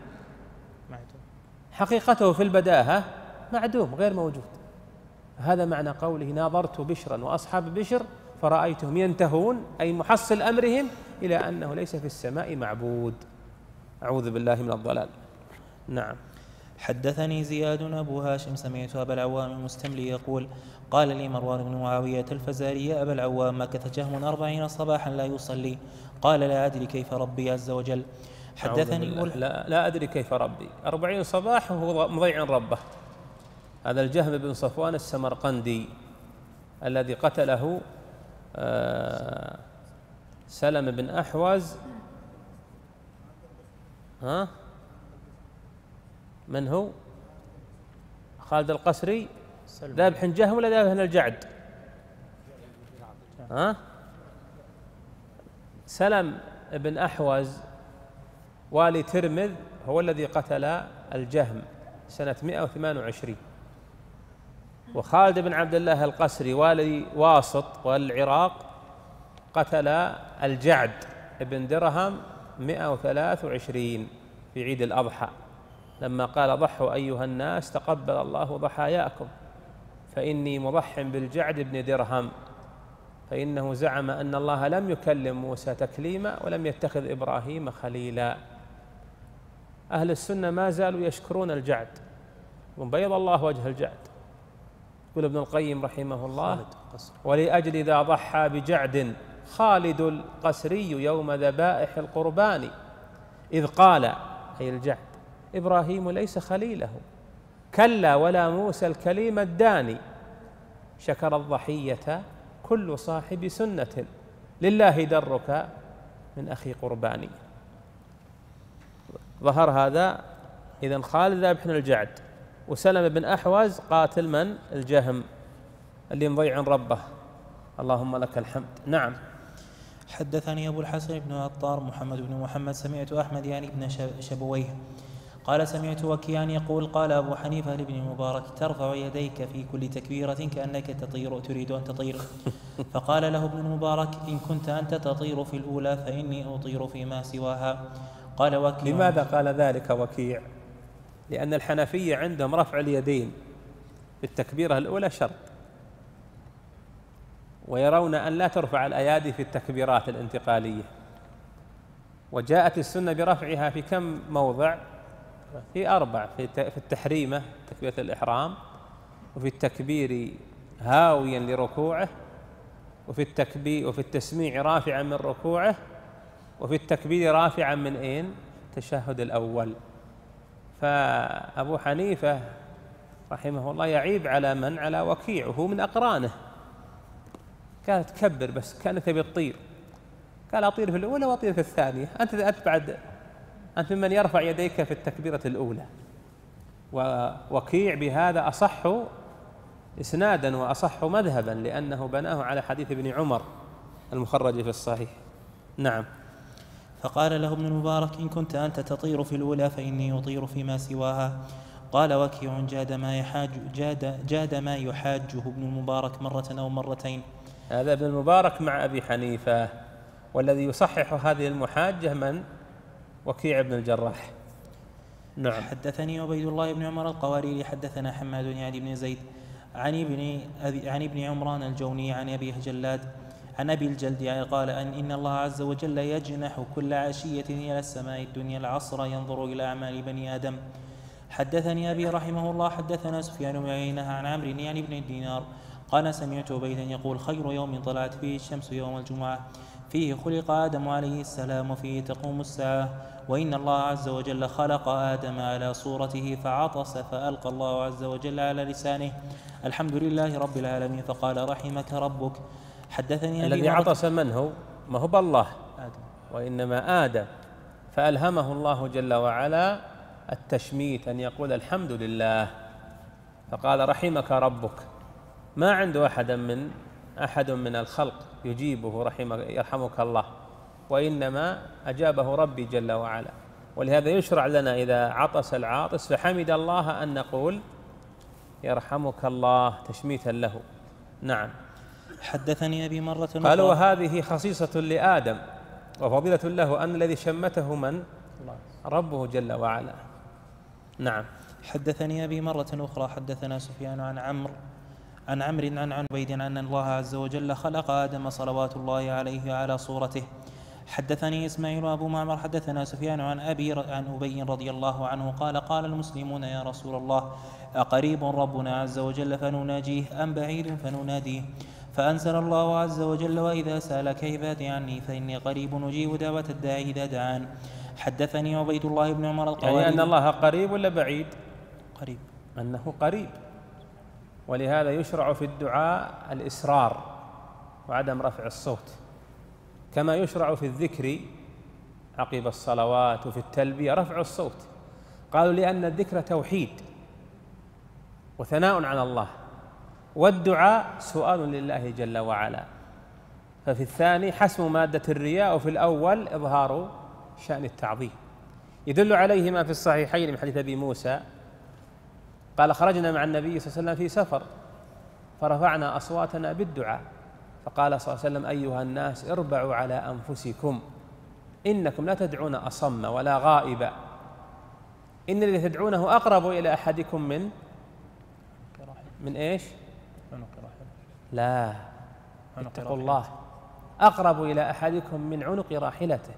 حقيقته في البداهة معدوم غير موجود. هذا معنى قوله ناظرت بشرا وأصحاب بشر فرأيتهم ينتهون، أي محصل أمرهم إلى أنه ليس في السماء معبود. أعوذ بالله من الضلال. نعم. حدثني زياد أبو هاشم سمعت أبا العوام المستملي يقول قال لي مروان بن معاوية الفزاري يا أبا العوام مكث جهم 40 صباحا لا يصلي، قال لا أدري كيف ربي عز وجل. حدثني لا أدري كيف ربي 40 صباح وهو مضيع ربه. هذا الجهم بن صفوان السمرقندي الذي قتله سلم بن أحوز. من هو؟ خالد القسري ذابح جهم ولا ذابح الجعد؟ سلم بن أحوز والي ترمذ هو الذي قتل الجهم سنة 128. وخالد بن عبد الله القسري والي واسط والعراق قتل الجعد بن درهم 123 في عيد الأضحى، لما قال ضحوا أيها الناس تقبل الله ضحاياكم فإني مضح بالجعد بن درهم، فإنه زعم أن الله لم يكلم موسى تكليما ولم يتخذ إبراهيم خليلا. أهل السنة ما زالوا يشكرون الجعد وبيض الله وجه الجعد. يقول ابن القيم رحمه الله ولأجل ذا ضحى بجعد خالد القسري يوم ذبائح القربان، إذ قال أي الجعد إبراهيم ليس خليله كلا ولا موسى الكليم الداني، شكر الضحية كل صاحب سنة لله درك من أخي قرباني. ظهر هذا. إذن خالد ذابح الجعد، وسلم بن أحوز قاتل من؟ الجهم اللي مضيع ربه. اللهم لك الحمد. نعم. حدثني أبو الحسن بن عطار محمد بن محمد سمعت أحمد يعني بن شبويه قال سمعت وكيعا يقول قال أبو حنيفة لابن المبارك ترفع يديك في كل تكبيرة كأنك تطير تريد أن تطير، فقال له ابن المبارك إن كنت أنت تطير في الأولى فإني أطير فيما سواها. قال وكيع. لماذا قال ذلك وكيع؟ لأن الحنفية عندهم رفع اليدين في التكبيرة الأولى شرط، ويرون أن لا ترفع الأيادي في التكبيرات الانتقالية، وجاءت السنة برفعها في كم موضع؟ في 4، في التحريمة تكبيرة الإحرام، وفي التكبير هاويا لركوعه، وفي التسميع رافعا من ركوعه، وفي التكبير رافعا من التشهد الأول. فأبو حنيفة رحمه الله يعيب على من؟ على وكيع، وهو من أقرانه. كانت تكبر بس كانت تبي تطير، قال أطير في الأولى وأطير في الثانية. أنت ممن يرفع يديك في التكبيرة الأولى. ووكيع بهذا أصح إسنادا وأصح مذهبا، لأنه بناه على حديث ابن عمر المخرج في الصحيح. نعم. فقال له ابن المبارك إن كنت أنت تطير في الأولى فإني أطير فيما سواها. قال وكيع جاد ما يحاجه ابن المبارك مرة أو مرتين. هذا ابن المبارك مع أبي حنيفة، والذي يصحح هذه المحاجة من؟ وكيع بن الجراح. نعم. حدثني عبيد الله بن عمر القواريري حدثنا حماد يعني بن زيد عن ابن عمران الجوني عن أبيه جلاد عن أبي الجلد قال إن الله عز وجل يجنح كل عشية إلى السماء الدنيا العصر ينظر إلى أعمال بني آدم، حدثني أبي رحمه الله حدثنا سفيان بن عيينة عن عمرو يعني بن الدينار قال سمعت عبيدا يقول خير يوم طلعت فيه الشمس يوم الجمعة فيه خلق آدم عليه السلام وفيه تقوم الساعة وإن الله عز وجل خلق آدم على صورته فعطس فألقى الله عز وجل على لسانه الحمد لله رب العالمين فقال رحمك ربك. حدثني الذي عطس من هو؟ ما هو بالله آدم وإنما آدم، فألهمه الله جل وعلا التشميت أن يقول الحمد لله، فقال رحمك ربك. ما عنده أحد من الخلق يجيبه يرحمك الله، وإنما أجابه ربي جل وعلا. ولهذا يشرع لنا إذا عطس العاطس فحمد الله أن نقول يرحمك الله تشميتا له. نعم. حدثني أبي مرة قالوا وهذه خصيصة لآدم وفضيلة له أن الذي شمته من؟ ربه جل وعلا. نعم. حدثني أبي مرة أخرى حدثنا سفيان عن عمرو عن عبيد أن الله عز وجل خلق آدم صلوات الله عليه على صورته. حدثني إسماعيل أبو معمر حدثنا سفيان عن أبي رضي الله عنه قال قال المسلمون يا رسول الله أقريب ربنا عز وجل فنناجيه أم بعيد فنناديه؟ فأنزل الله عز وجل وإذا سألك عبادي عني فإني قريب أجيب دعوة الداعي إذا دعان. حدثني عبيد الله بن عمر القواري يعني أن الله قريب ولا بعيد؟ قريب، أنه قريب، ولهذا يشرع في الدعاء الإسرار وعدم رفع الصوت، كما يشرع في الذكر عقب الصلوات وفي التلبية رفع الصوت. قالوا لأن الذكر توحيد وثناء على الله، والدعاء سؤال لله جل وعلا، ففي الثاني حسم مادة الرياء وفي الأول إظهار شأن التعظيم. يدل عليه ما في الصحيحين من حديث أبي موسى قال خرجنا مع النبي صلى الله عليه وسلم في سفر فرفعنا أصواتنا بالدعاء، فقال صلى الله عليه وسلم أيها الناس اربعوا على أنفسكم إنكم لا تدعون أصم ولا غائبا، إن الذي تدعونه أقرب إلى أحدكم من إيش؟ لا، اتقوا الله، أقرب إلى أحدكم من عنق راحلته.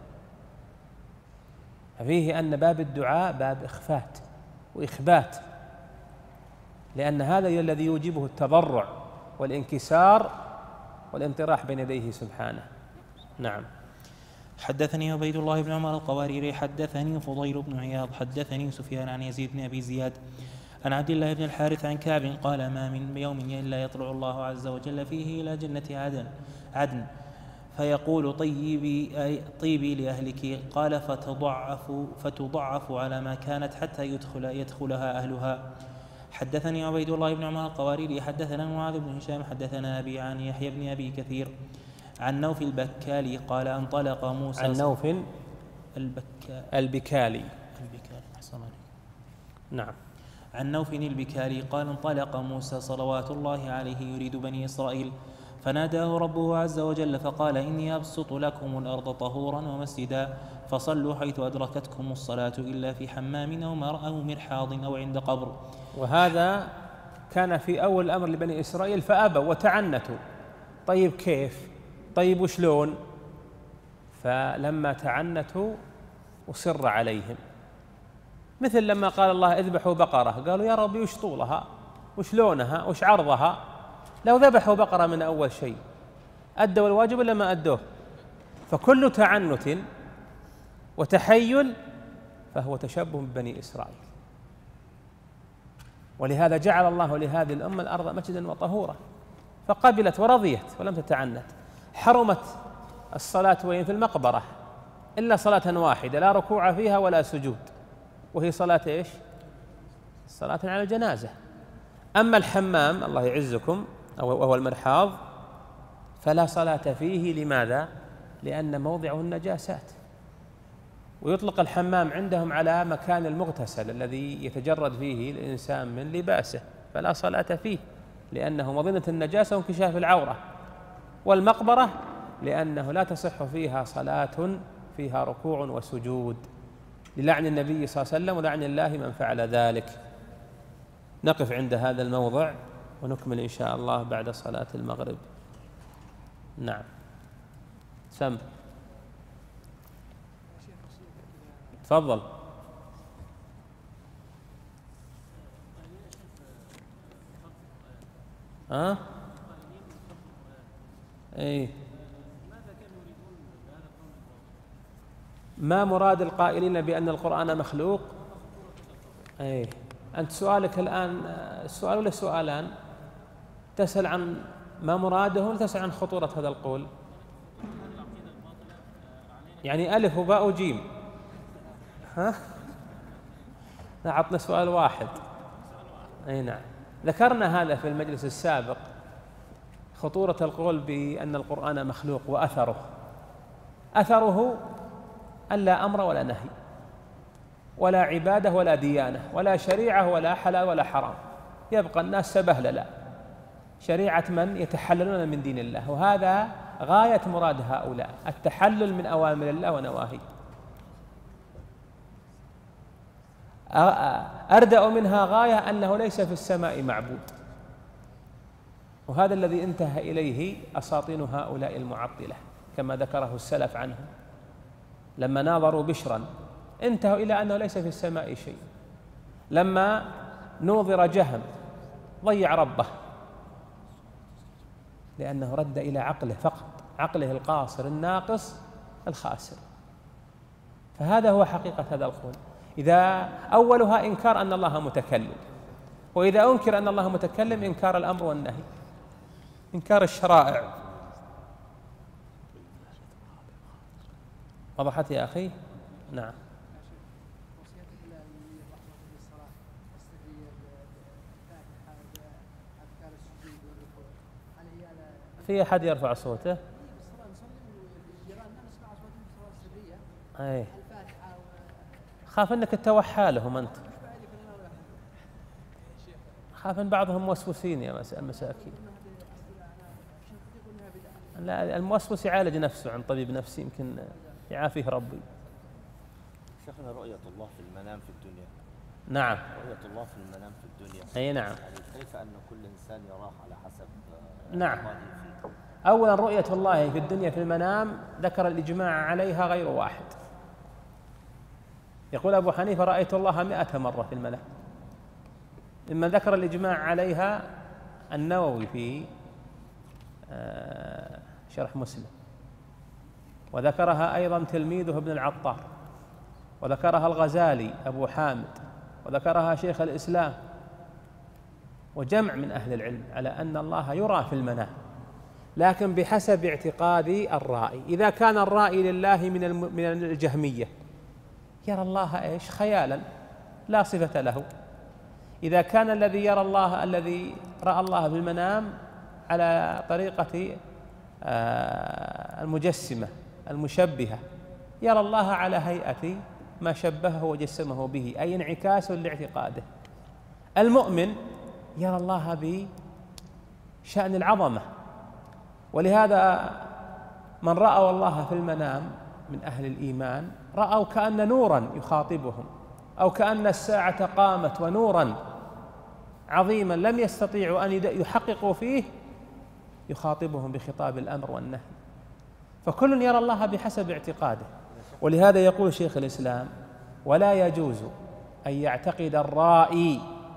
ففيه أن باب الدعاء باب إخفات وإخبات، لأن هذا الذي يوجبه التضرع والانكسار والانطراح بين يديه سبحانه. نعم. حدثني عبيد الله بن عمر القواريري حدثني فضيل بن عياض حدثني سفيان عن يزيد بن أبي زياد عن عبد الله بن الحارث عن كعب قال ما من يوم إلا يطلع الله عز وجل فيه إلى جنة عدن فيقول طيبي لأهلك، قال فتضعف على ما كانت حتى يدخلها أهلها. حدثني عبيد الله بن عمر القواريري حدثنا معاذ بن هشام حدثنا أبي عن يحيى بن أبي كثير عن نوف البكالي قال انطلق موسى عن نوف البكالي نعم. عن نوف البكالي قال انطلق موسى صلوات الله عليه يريد بني إسرائيل فناداه ربه عز وجل فقال إني أبسط لكم الأرض طهورا ومسجدا فصلوا حيث أدركتكم الصلاة إلا في حمام أو مرحاض أو عند قبر. وهذا كان في أول الأمر لبني إسرائيل فأبوا وتعنتوا. طيب كيف؟ طيب وشلون؟ فلما تعنتوا أصر عليهم، مثل لما قال الله اذبحوا بقرة قالوا يا ربي وش طولها وش لونها وش عرضها؟ لو ذبحوا بقرة من أول شيء أدوا الواجب ولا ما أدوه؟ فكل تعنت وتحيل فهو تشبه ببني إسرائيل. ولهذا جعل الله لهذه الأمة الأرض مسجدا وطهورا فقبلت ورضيت ولم تتعنت. حرمت الصلاة وين في المقبرة إلا صلاة واحدة لا ركوع فيها ولا سجود، وهي صلاة إيش؟ صلاة على الجنازة. أما الحمام الله يعزكم وهو المرحاض فلا صلاة فيه. لماذا؟ لأن موضعه النجاسات، ويطلق الحمام عندهم على مكان المغتسل الذي يتجرد فيه الإنسان من لباسه، فلا صلاة فيه لأنه مظنة النجاسة وانكشاف العورة. والمقبرة لأنه لا تصح فيها صلاة فيها ركوع وسجود للعن النبي صلى الله عليه وسلم ولعن الله من فعل ذلك. نقف عند هذا الموضع ونكمل إن شاء الله بعد صلاة المغرب. نعم سم تفضل. ها؟ إيه. ما مراد القائلين بأن القرآن مخلوق؟ إيه. أنت سؤالك الآن السؤال ولا سؤالان؟ تسأل عن ما مراده ولا تسأل عن خطورة هذا القول؟ يعني ألف وباء وجيم. ها؟ لا، عطنا سؤال واحد. أي نعم، ذكرنا هذا في المجلس السابق، خطورة القول بأن القرآن مخلوق أثره ألا أمر ولا نهي ولا عبادة ولا ديانة ولا شريعة ولا حلال ولا حرام، يبقى الناس سبهللا، شريعة من يتحللون من دين الله، وهذا غاية مراد هؤلاء، التحلل من أوامر الله ونواهيه. أردأ منها غاية أنه ليس في السماء معبود، وهذا الذي انتهى إليه أساطين هؤلاء المعطلة كما ذكره السلف عنهم، لما ناظروا بشرا انتهوا إلى أنه ليس في السماء شيء. لما نوظر جهم ضيع ربه لأنه رد إلى عقله فقط، عقله القاصر الناقص الخاسر. فهذا هو حقيقة هذا القول. إذا أولها إنكار أن الله متكلم، وإذا أنكر أن الله متكلم إنكار الأمر والنهي، إنكار الشرائع. وضحت يا أخي؟ نعم. في أحد يرفع صوته؟ أي خاف أنك تتوحى لهم أنت، خاف أن بعضهم موسوسين يا مساكين. لا، الموسوس يعالج نفسه عن طبيب نفسي يمكن يعافيه ربي. شيخنا، رؤية الله في المنام في الدنيا. نعم، رؤية الله في المنام في الدنيا. أي نعم. يعني كيف أن كل إنسان يراه على حسب نعم. أولا رؤية الله في الدنيا في المنام ذكر الإجماع عليها غير واحد. يقول أبو حنيفة رأيت الله 100 مرة في المنام. مما ذكر الإجماع عليها النووي في شرح مسلم، وذكرها أيضا تلميذه ابن العطار، وذكرها الغزالي أبو حامد، وذكرها شيخ الإسلام وجمع من أهل العلم على أن الله يرى في المنام، لكن بحسب اعتقاد الرائي. إذا كان الرائي لله من الجهمية يرى الله إيش؟ خيالا لا صفة له. إذا كان الذي يرى الله، الذي رأى الله في المنام على طريقة المجسمة المشبهة، يرى الله على هيئة ما شبهه وجسمه به، أي انعكاس لاعتقاده. المؤمن يرى الله بشأن العظمة، ولهذا من رأوا الله في المنام من أهل الإيمان رأوا كأن نورا يخاطبهم، أو كأن الساعة قامت ونورا عظيما لم يستطيعوا أن يحققوا فيه يخاطبهم بخطاب الأمر والنهي. فكل يرى الله بحسب اعتقاده. ولهذا يقول شيخ الإسلام: ولا يجوز أن يعتقد الرائي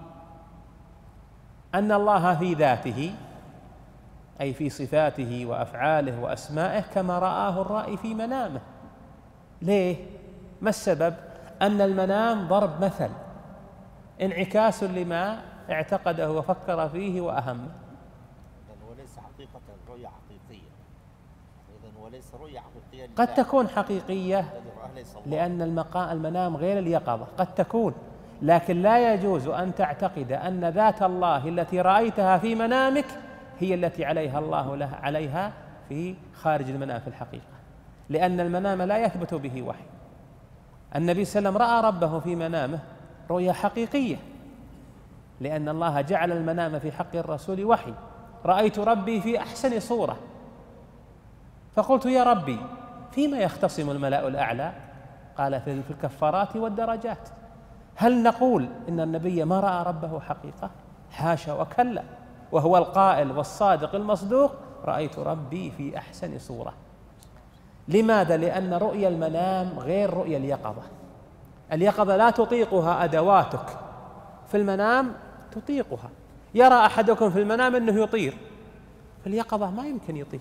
أن الله في ذاته، أي في صفاته وأفعاله وأسمائه، كما رآه الرائي في منامه. ليه؟ ما السبب؟ أن المنام ضرب مثل، انعكاس لما اعتقده وفكر فيه وأهمه. وليس حقيقة رؤية حقيقية، وليس رؤية حقيقية. قد تكون حقيقية لأن المنام غير اليقظة، قد تكون، لكن لا يجوز أن تعتقد أن ذات الله التي رأيتها في منامك هي التي عليها الله عليها في خارج المنام في الحقيقة، لأن المنام لا يثبت به وحي. النبي صلى الله عليه وسلم رأى ربه في منامه رؤيا حقيقية، لأن الله جعل المنام في حق الرسول وحي. رأيت ربي في أحسن صورة، فقلت: يا ربي، فيما يختصم الملأ الأعلى؟ قال: في الكفارات والدرجات. هل نقول إن النبي ما رأى ربه حقيقة؟ حاشا وكلا، وهو القائل والصادق المصدوق: رأيت ربي في أحسن صورة. لماذا؟ لأن رؤيا المنام غير رؤيا اليقظة. اليقظة لا تطيقها أدواتك، في المنام تطيقها، يرى أحدكم في المنام أنه يطير، في اليقظة ما يمكن يطير.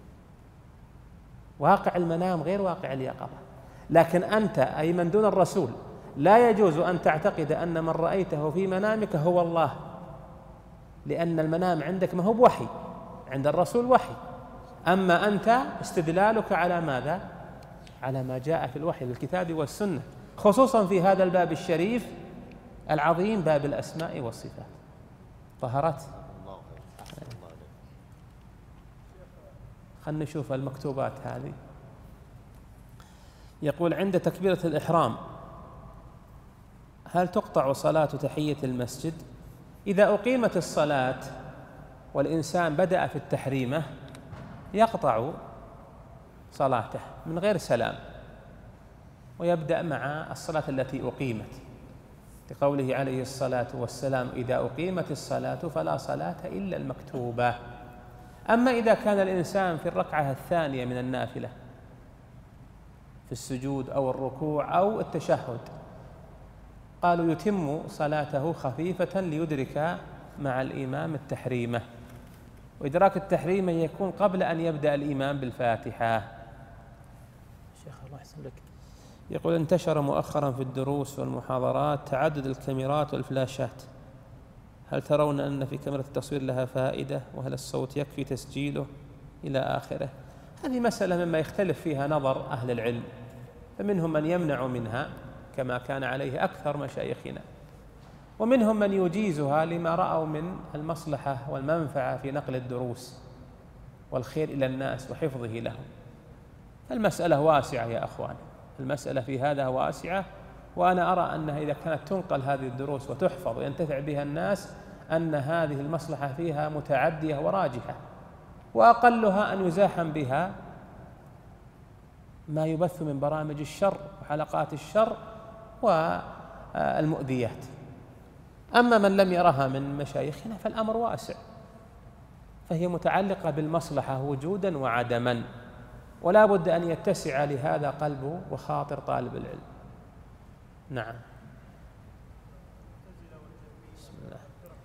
واقع المنام غير واقع اليقظة. لكن أنت أي من دون الرسول لا يجوز أن تعتقد أن من رأيته في منامك هو الله، لأن المنام عندك ما هو بوحي، عند الرسول وحي. أما أنت استدلالك على ماذا؟ على ما جاء في الوحي بالكتاب والسنة، خصوصا في هذا الباب الشريف العظيم، باب الأسماء والصفات. طهرت؟ خلنا نشوف المكتوبات هذه. يقول: عند تكبيرة الإحرام هل تقطع صلاة تحية المسجد؟ إذا أقيمت الصلاة والإنسان بدأ في التحريمة يقطع صلاته من غير سلام، ويبدأ مع الصلاة التي أقيمت، لقوله عليه الصلاة والسلام: إذا أقيمت الصلاة فلا صلاة إلا المكتوبة. أما إذا كان الإنسان في الركعة الثانية من النافلة في السجود أو الركوع أو التشهد، قالوا يتم صلاته خفيفة ليدرك مع الإمام التحريمة، وإدراك التحريمة يكون قبل أن يبدأ الإمام بالفاتحة. شيخ الله يحسن لك. يقول: انتشر مؤخرا في الدروس والمحاضرات تعدد الكاميرات والفلاشات، هل ترون أن في كاميرا التصوير لها فائدة؟ وهل الصوت يكفي تسجيله؟ إلى آخره. هذه مسألة مما يختلف فيها نظر أهل العلم، فمنهم من يمنع منها كما كان عليه أكثر مشايخنا، ومنهم من يجيزها لما رأوا من المصلحة والمنفعة في نقل الدروس والخير إلى الناس وحفظه لهم. المسألة واسعة يا أخوان، المسألة في هذا واسعة، وأنا أرى أنها إذا كانت تنقل هذه الدروس وتحفظ وينتفع بها الناس أن هذه المصلحة فيها متعدية وراجحة، وأقلها أن يزاحم بها ما يبث من برامج الشر وحلقات الشر والمؤذيات. أما من لم يرها من مشايخنا فالأمر واسع، فهي متعلقة بالمصلحة وجودا وعدما، ولا بد أن يتسع لهذا قلب وخاطر طالب العلم. نعم. بسم الله.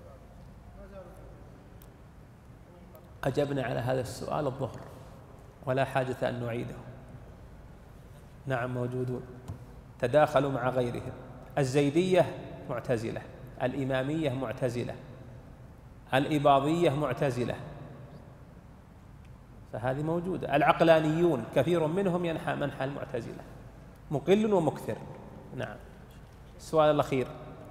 أجبنا على هذا السؤال الظهر ولا حاجة أن نعيده. نعم موجودون، تداخلوا مع غيرهم. الزيدية معتزلة، الإمامية معتزلة، الإباضية معتزلة، فهذه موجودة. العقلانيون كثير منهم ينحى منحى المعتزلة، مقل ومكثر. نعم. السؤال الأخير: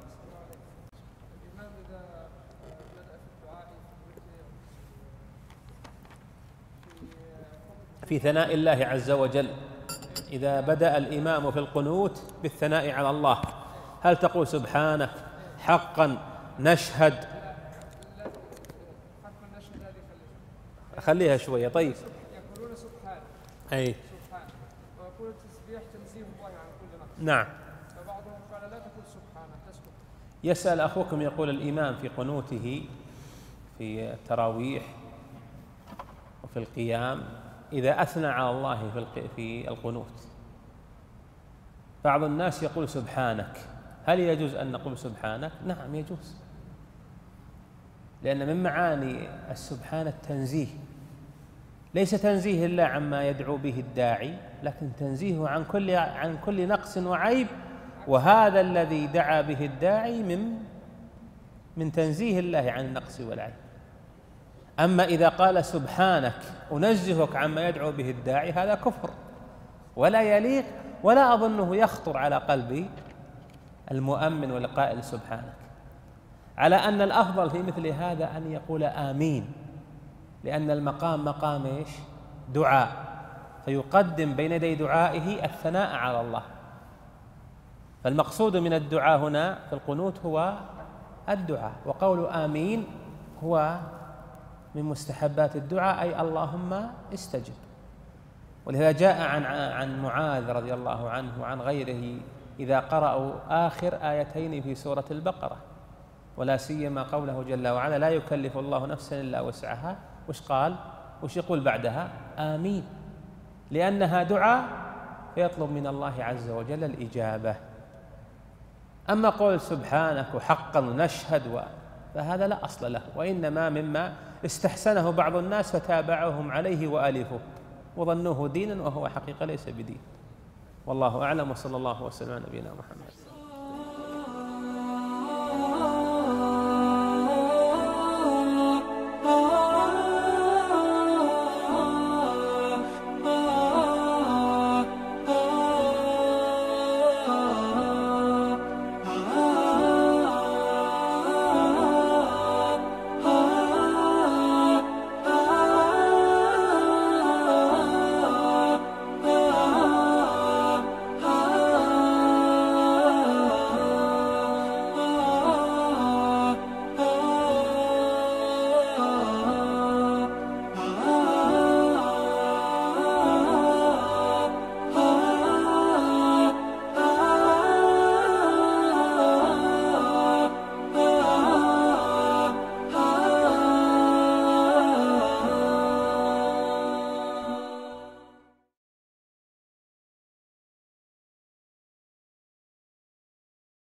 في ثناء الله عز وجل، إذا بدأ الإمام في القنوت بالثناء على الله هل تقول سبحانك حقا نشهد؟ خليها شوية. طيب. يقولون سبحان، أي سبحان، ويقول التسبيح تنزيه الله عن كل نقص. نعم. فبعضهم قال لا تقول سبحان، تسكت. يسأل أخوكم، يقول الإمام في قنوته في التراويح وفي القيام إذا أثنى على الله في القنوت، بعض الناس يقول سبحانك، هل يجوز أن نقول سبحانك؟ نعم يجوز، لأن من معاني السبحان التنزيه، ليس تنزيه الله عما يدعو به الداعي، لكن تنزيهه عن كل نقص وعيب، وهذا الذي دعا به الداعي من تنزيه الله عن النقص والعيب. أما إذا قال سبحانك أنزهك عما يدعو به الداعي هذا كفر ولا يليق، ولا أظنه يخطر على قلب المؤمن والقائل سبحانك، على أن الأفضل في مثل هذا أن يقول آمين، لأن المقام مقام إيش؟ دعاء، فيقدم بين يدي دعائه الثناء على الله. فالمقصود من الدعاء هنا في القنوت هو الدعاء، وقول آمين هو من مستحبات الدعاء، أي اللهم استجب. ولهذا جاء عن معاذ رضي الله عنه وعن غيره إذا قرأوا آخر آيتين في سورة البقرة، ولا سيما قوله جل وعلا لا يكلف الله نفسا إلا وسعها، وش قال؟ وش يقول بعدها؟ آمين، لأنها دعاء فيطلب من الله عز وجل الإجابة. أما قول سبحانك وحقا نشهد فهذا لا أصل له، وإنما مما استحسنه بعض الناس فتابعهم عليه وألفوا وظنوه دينا وهو حقيقة ليس بدين. والله أعلم، وصلى الله وسلم على نبينا محمد.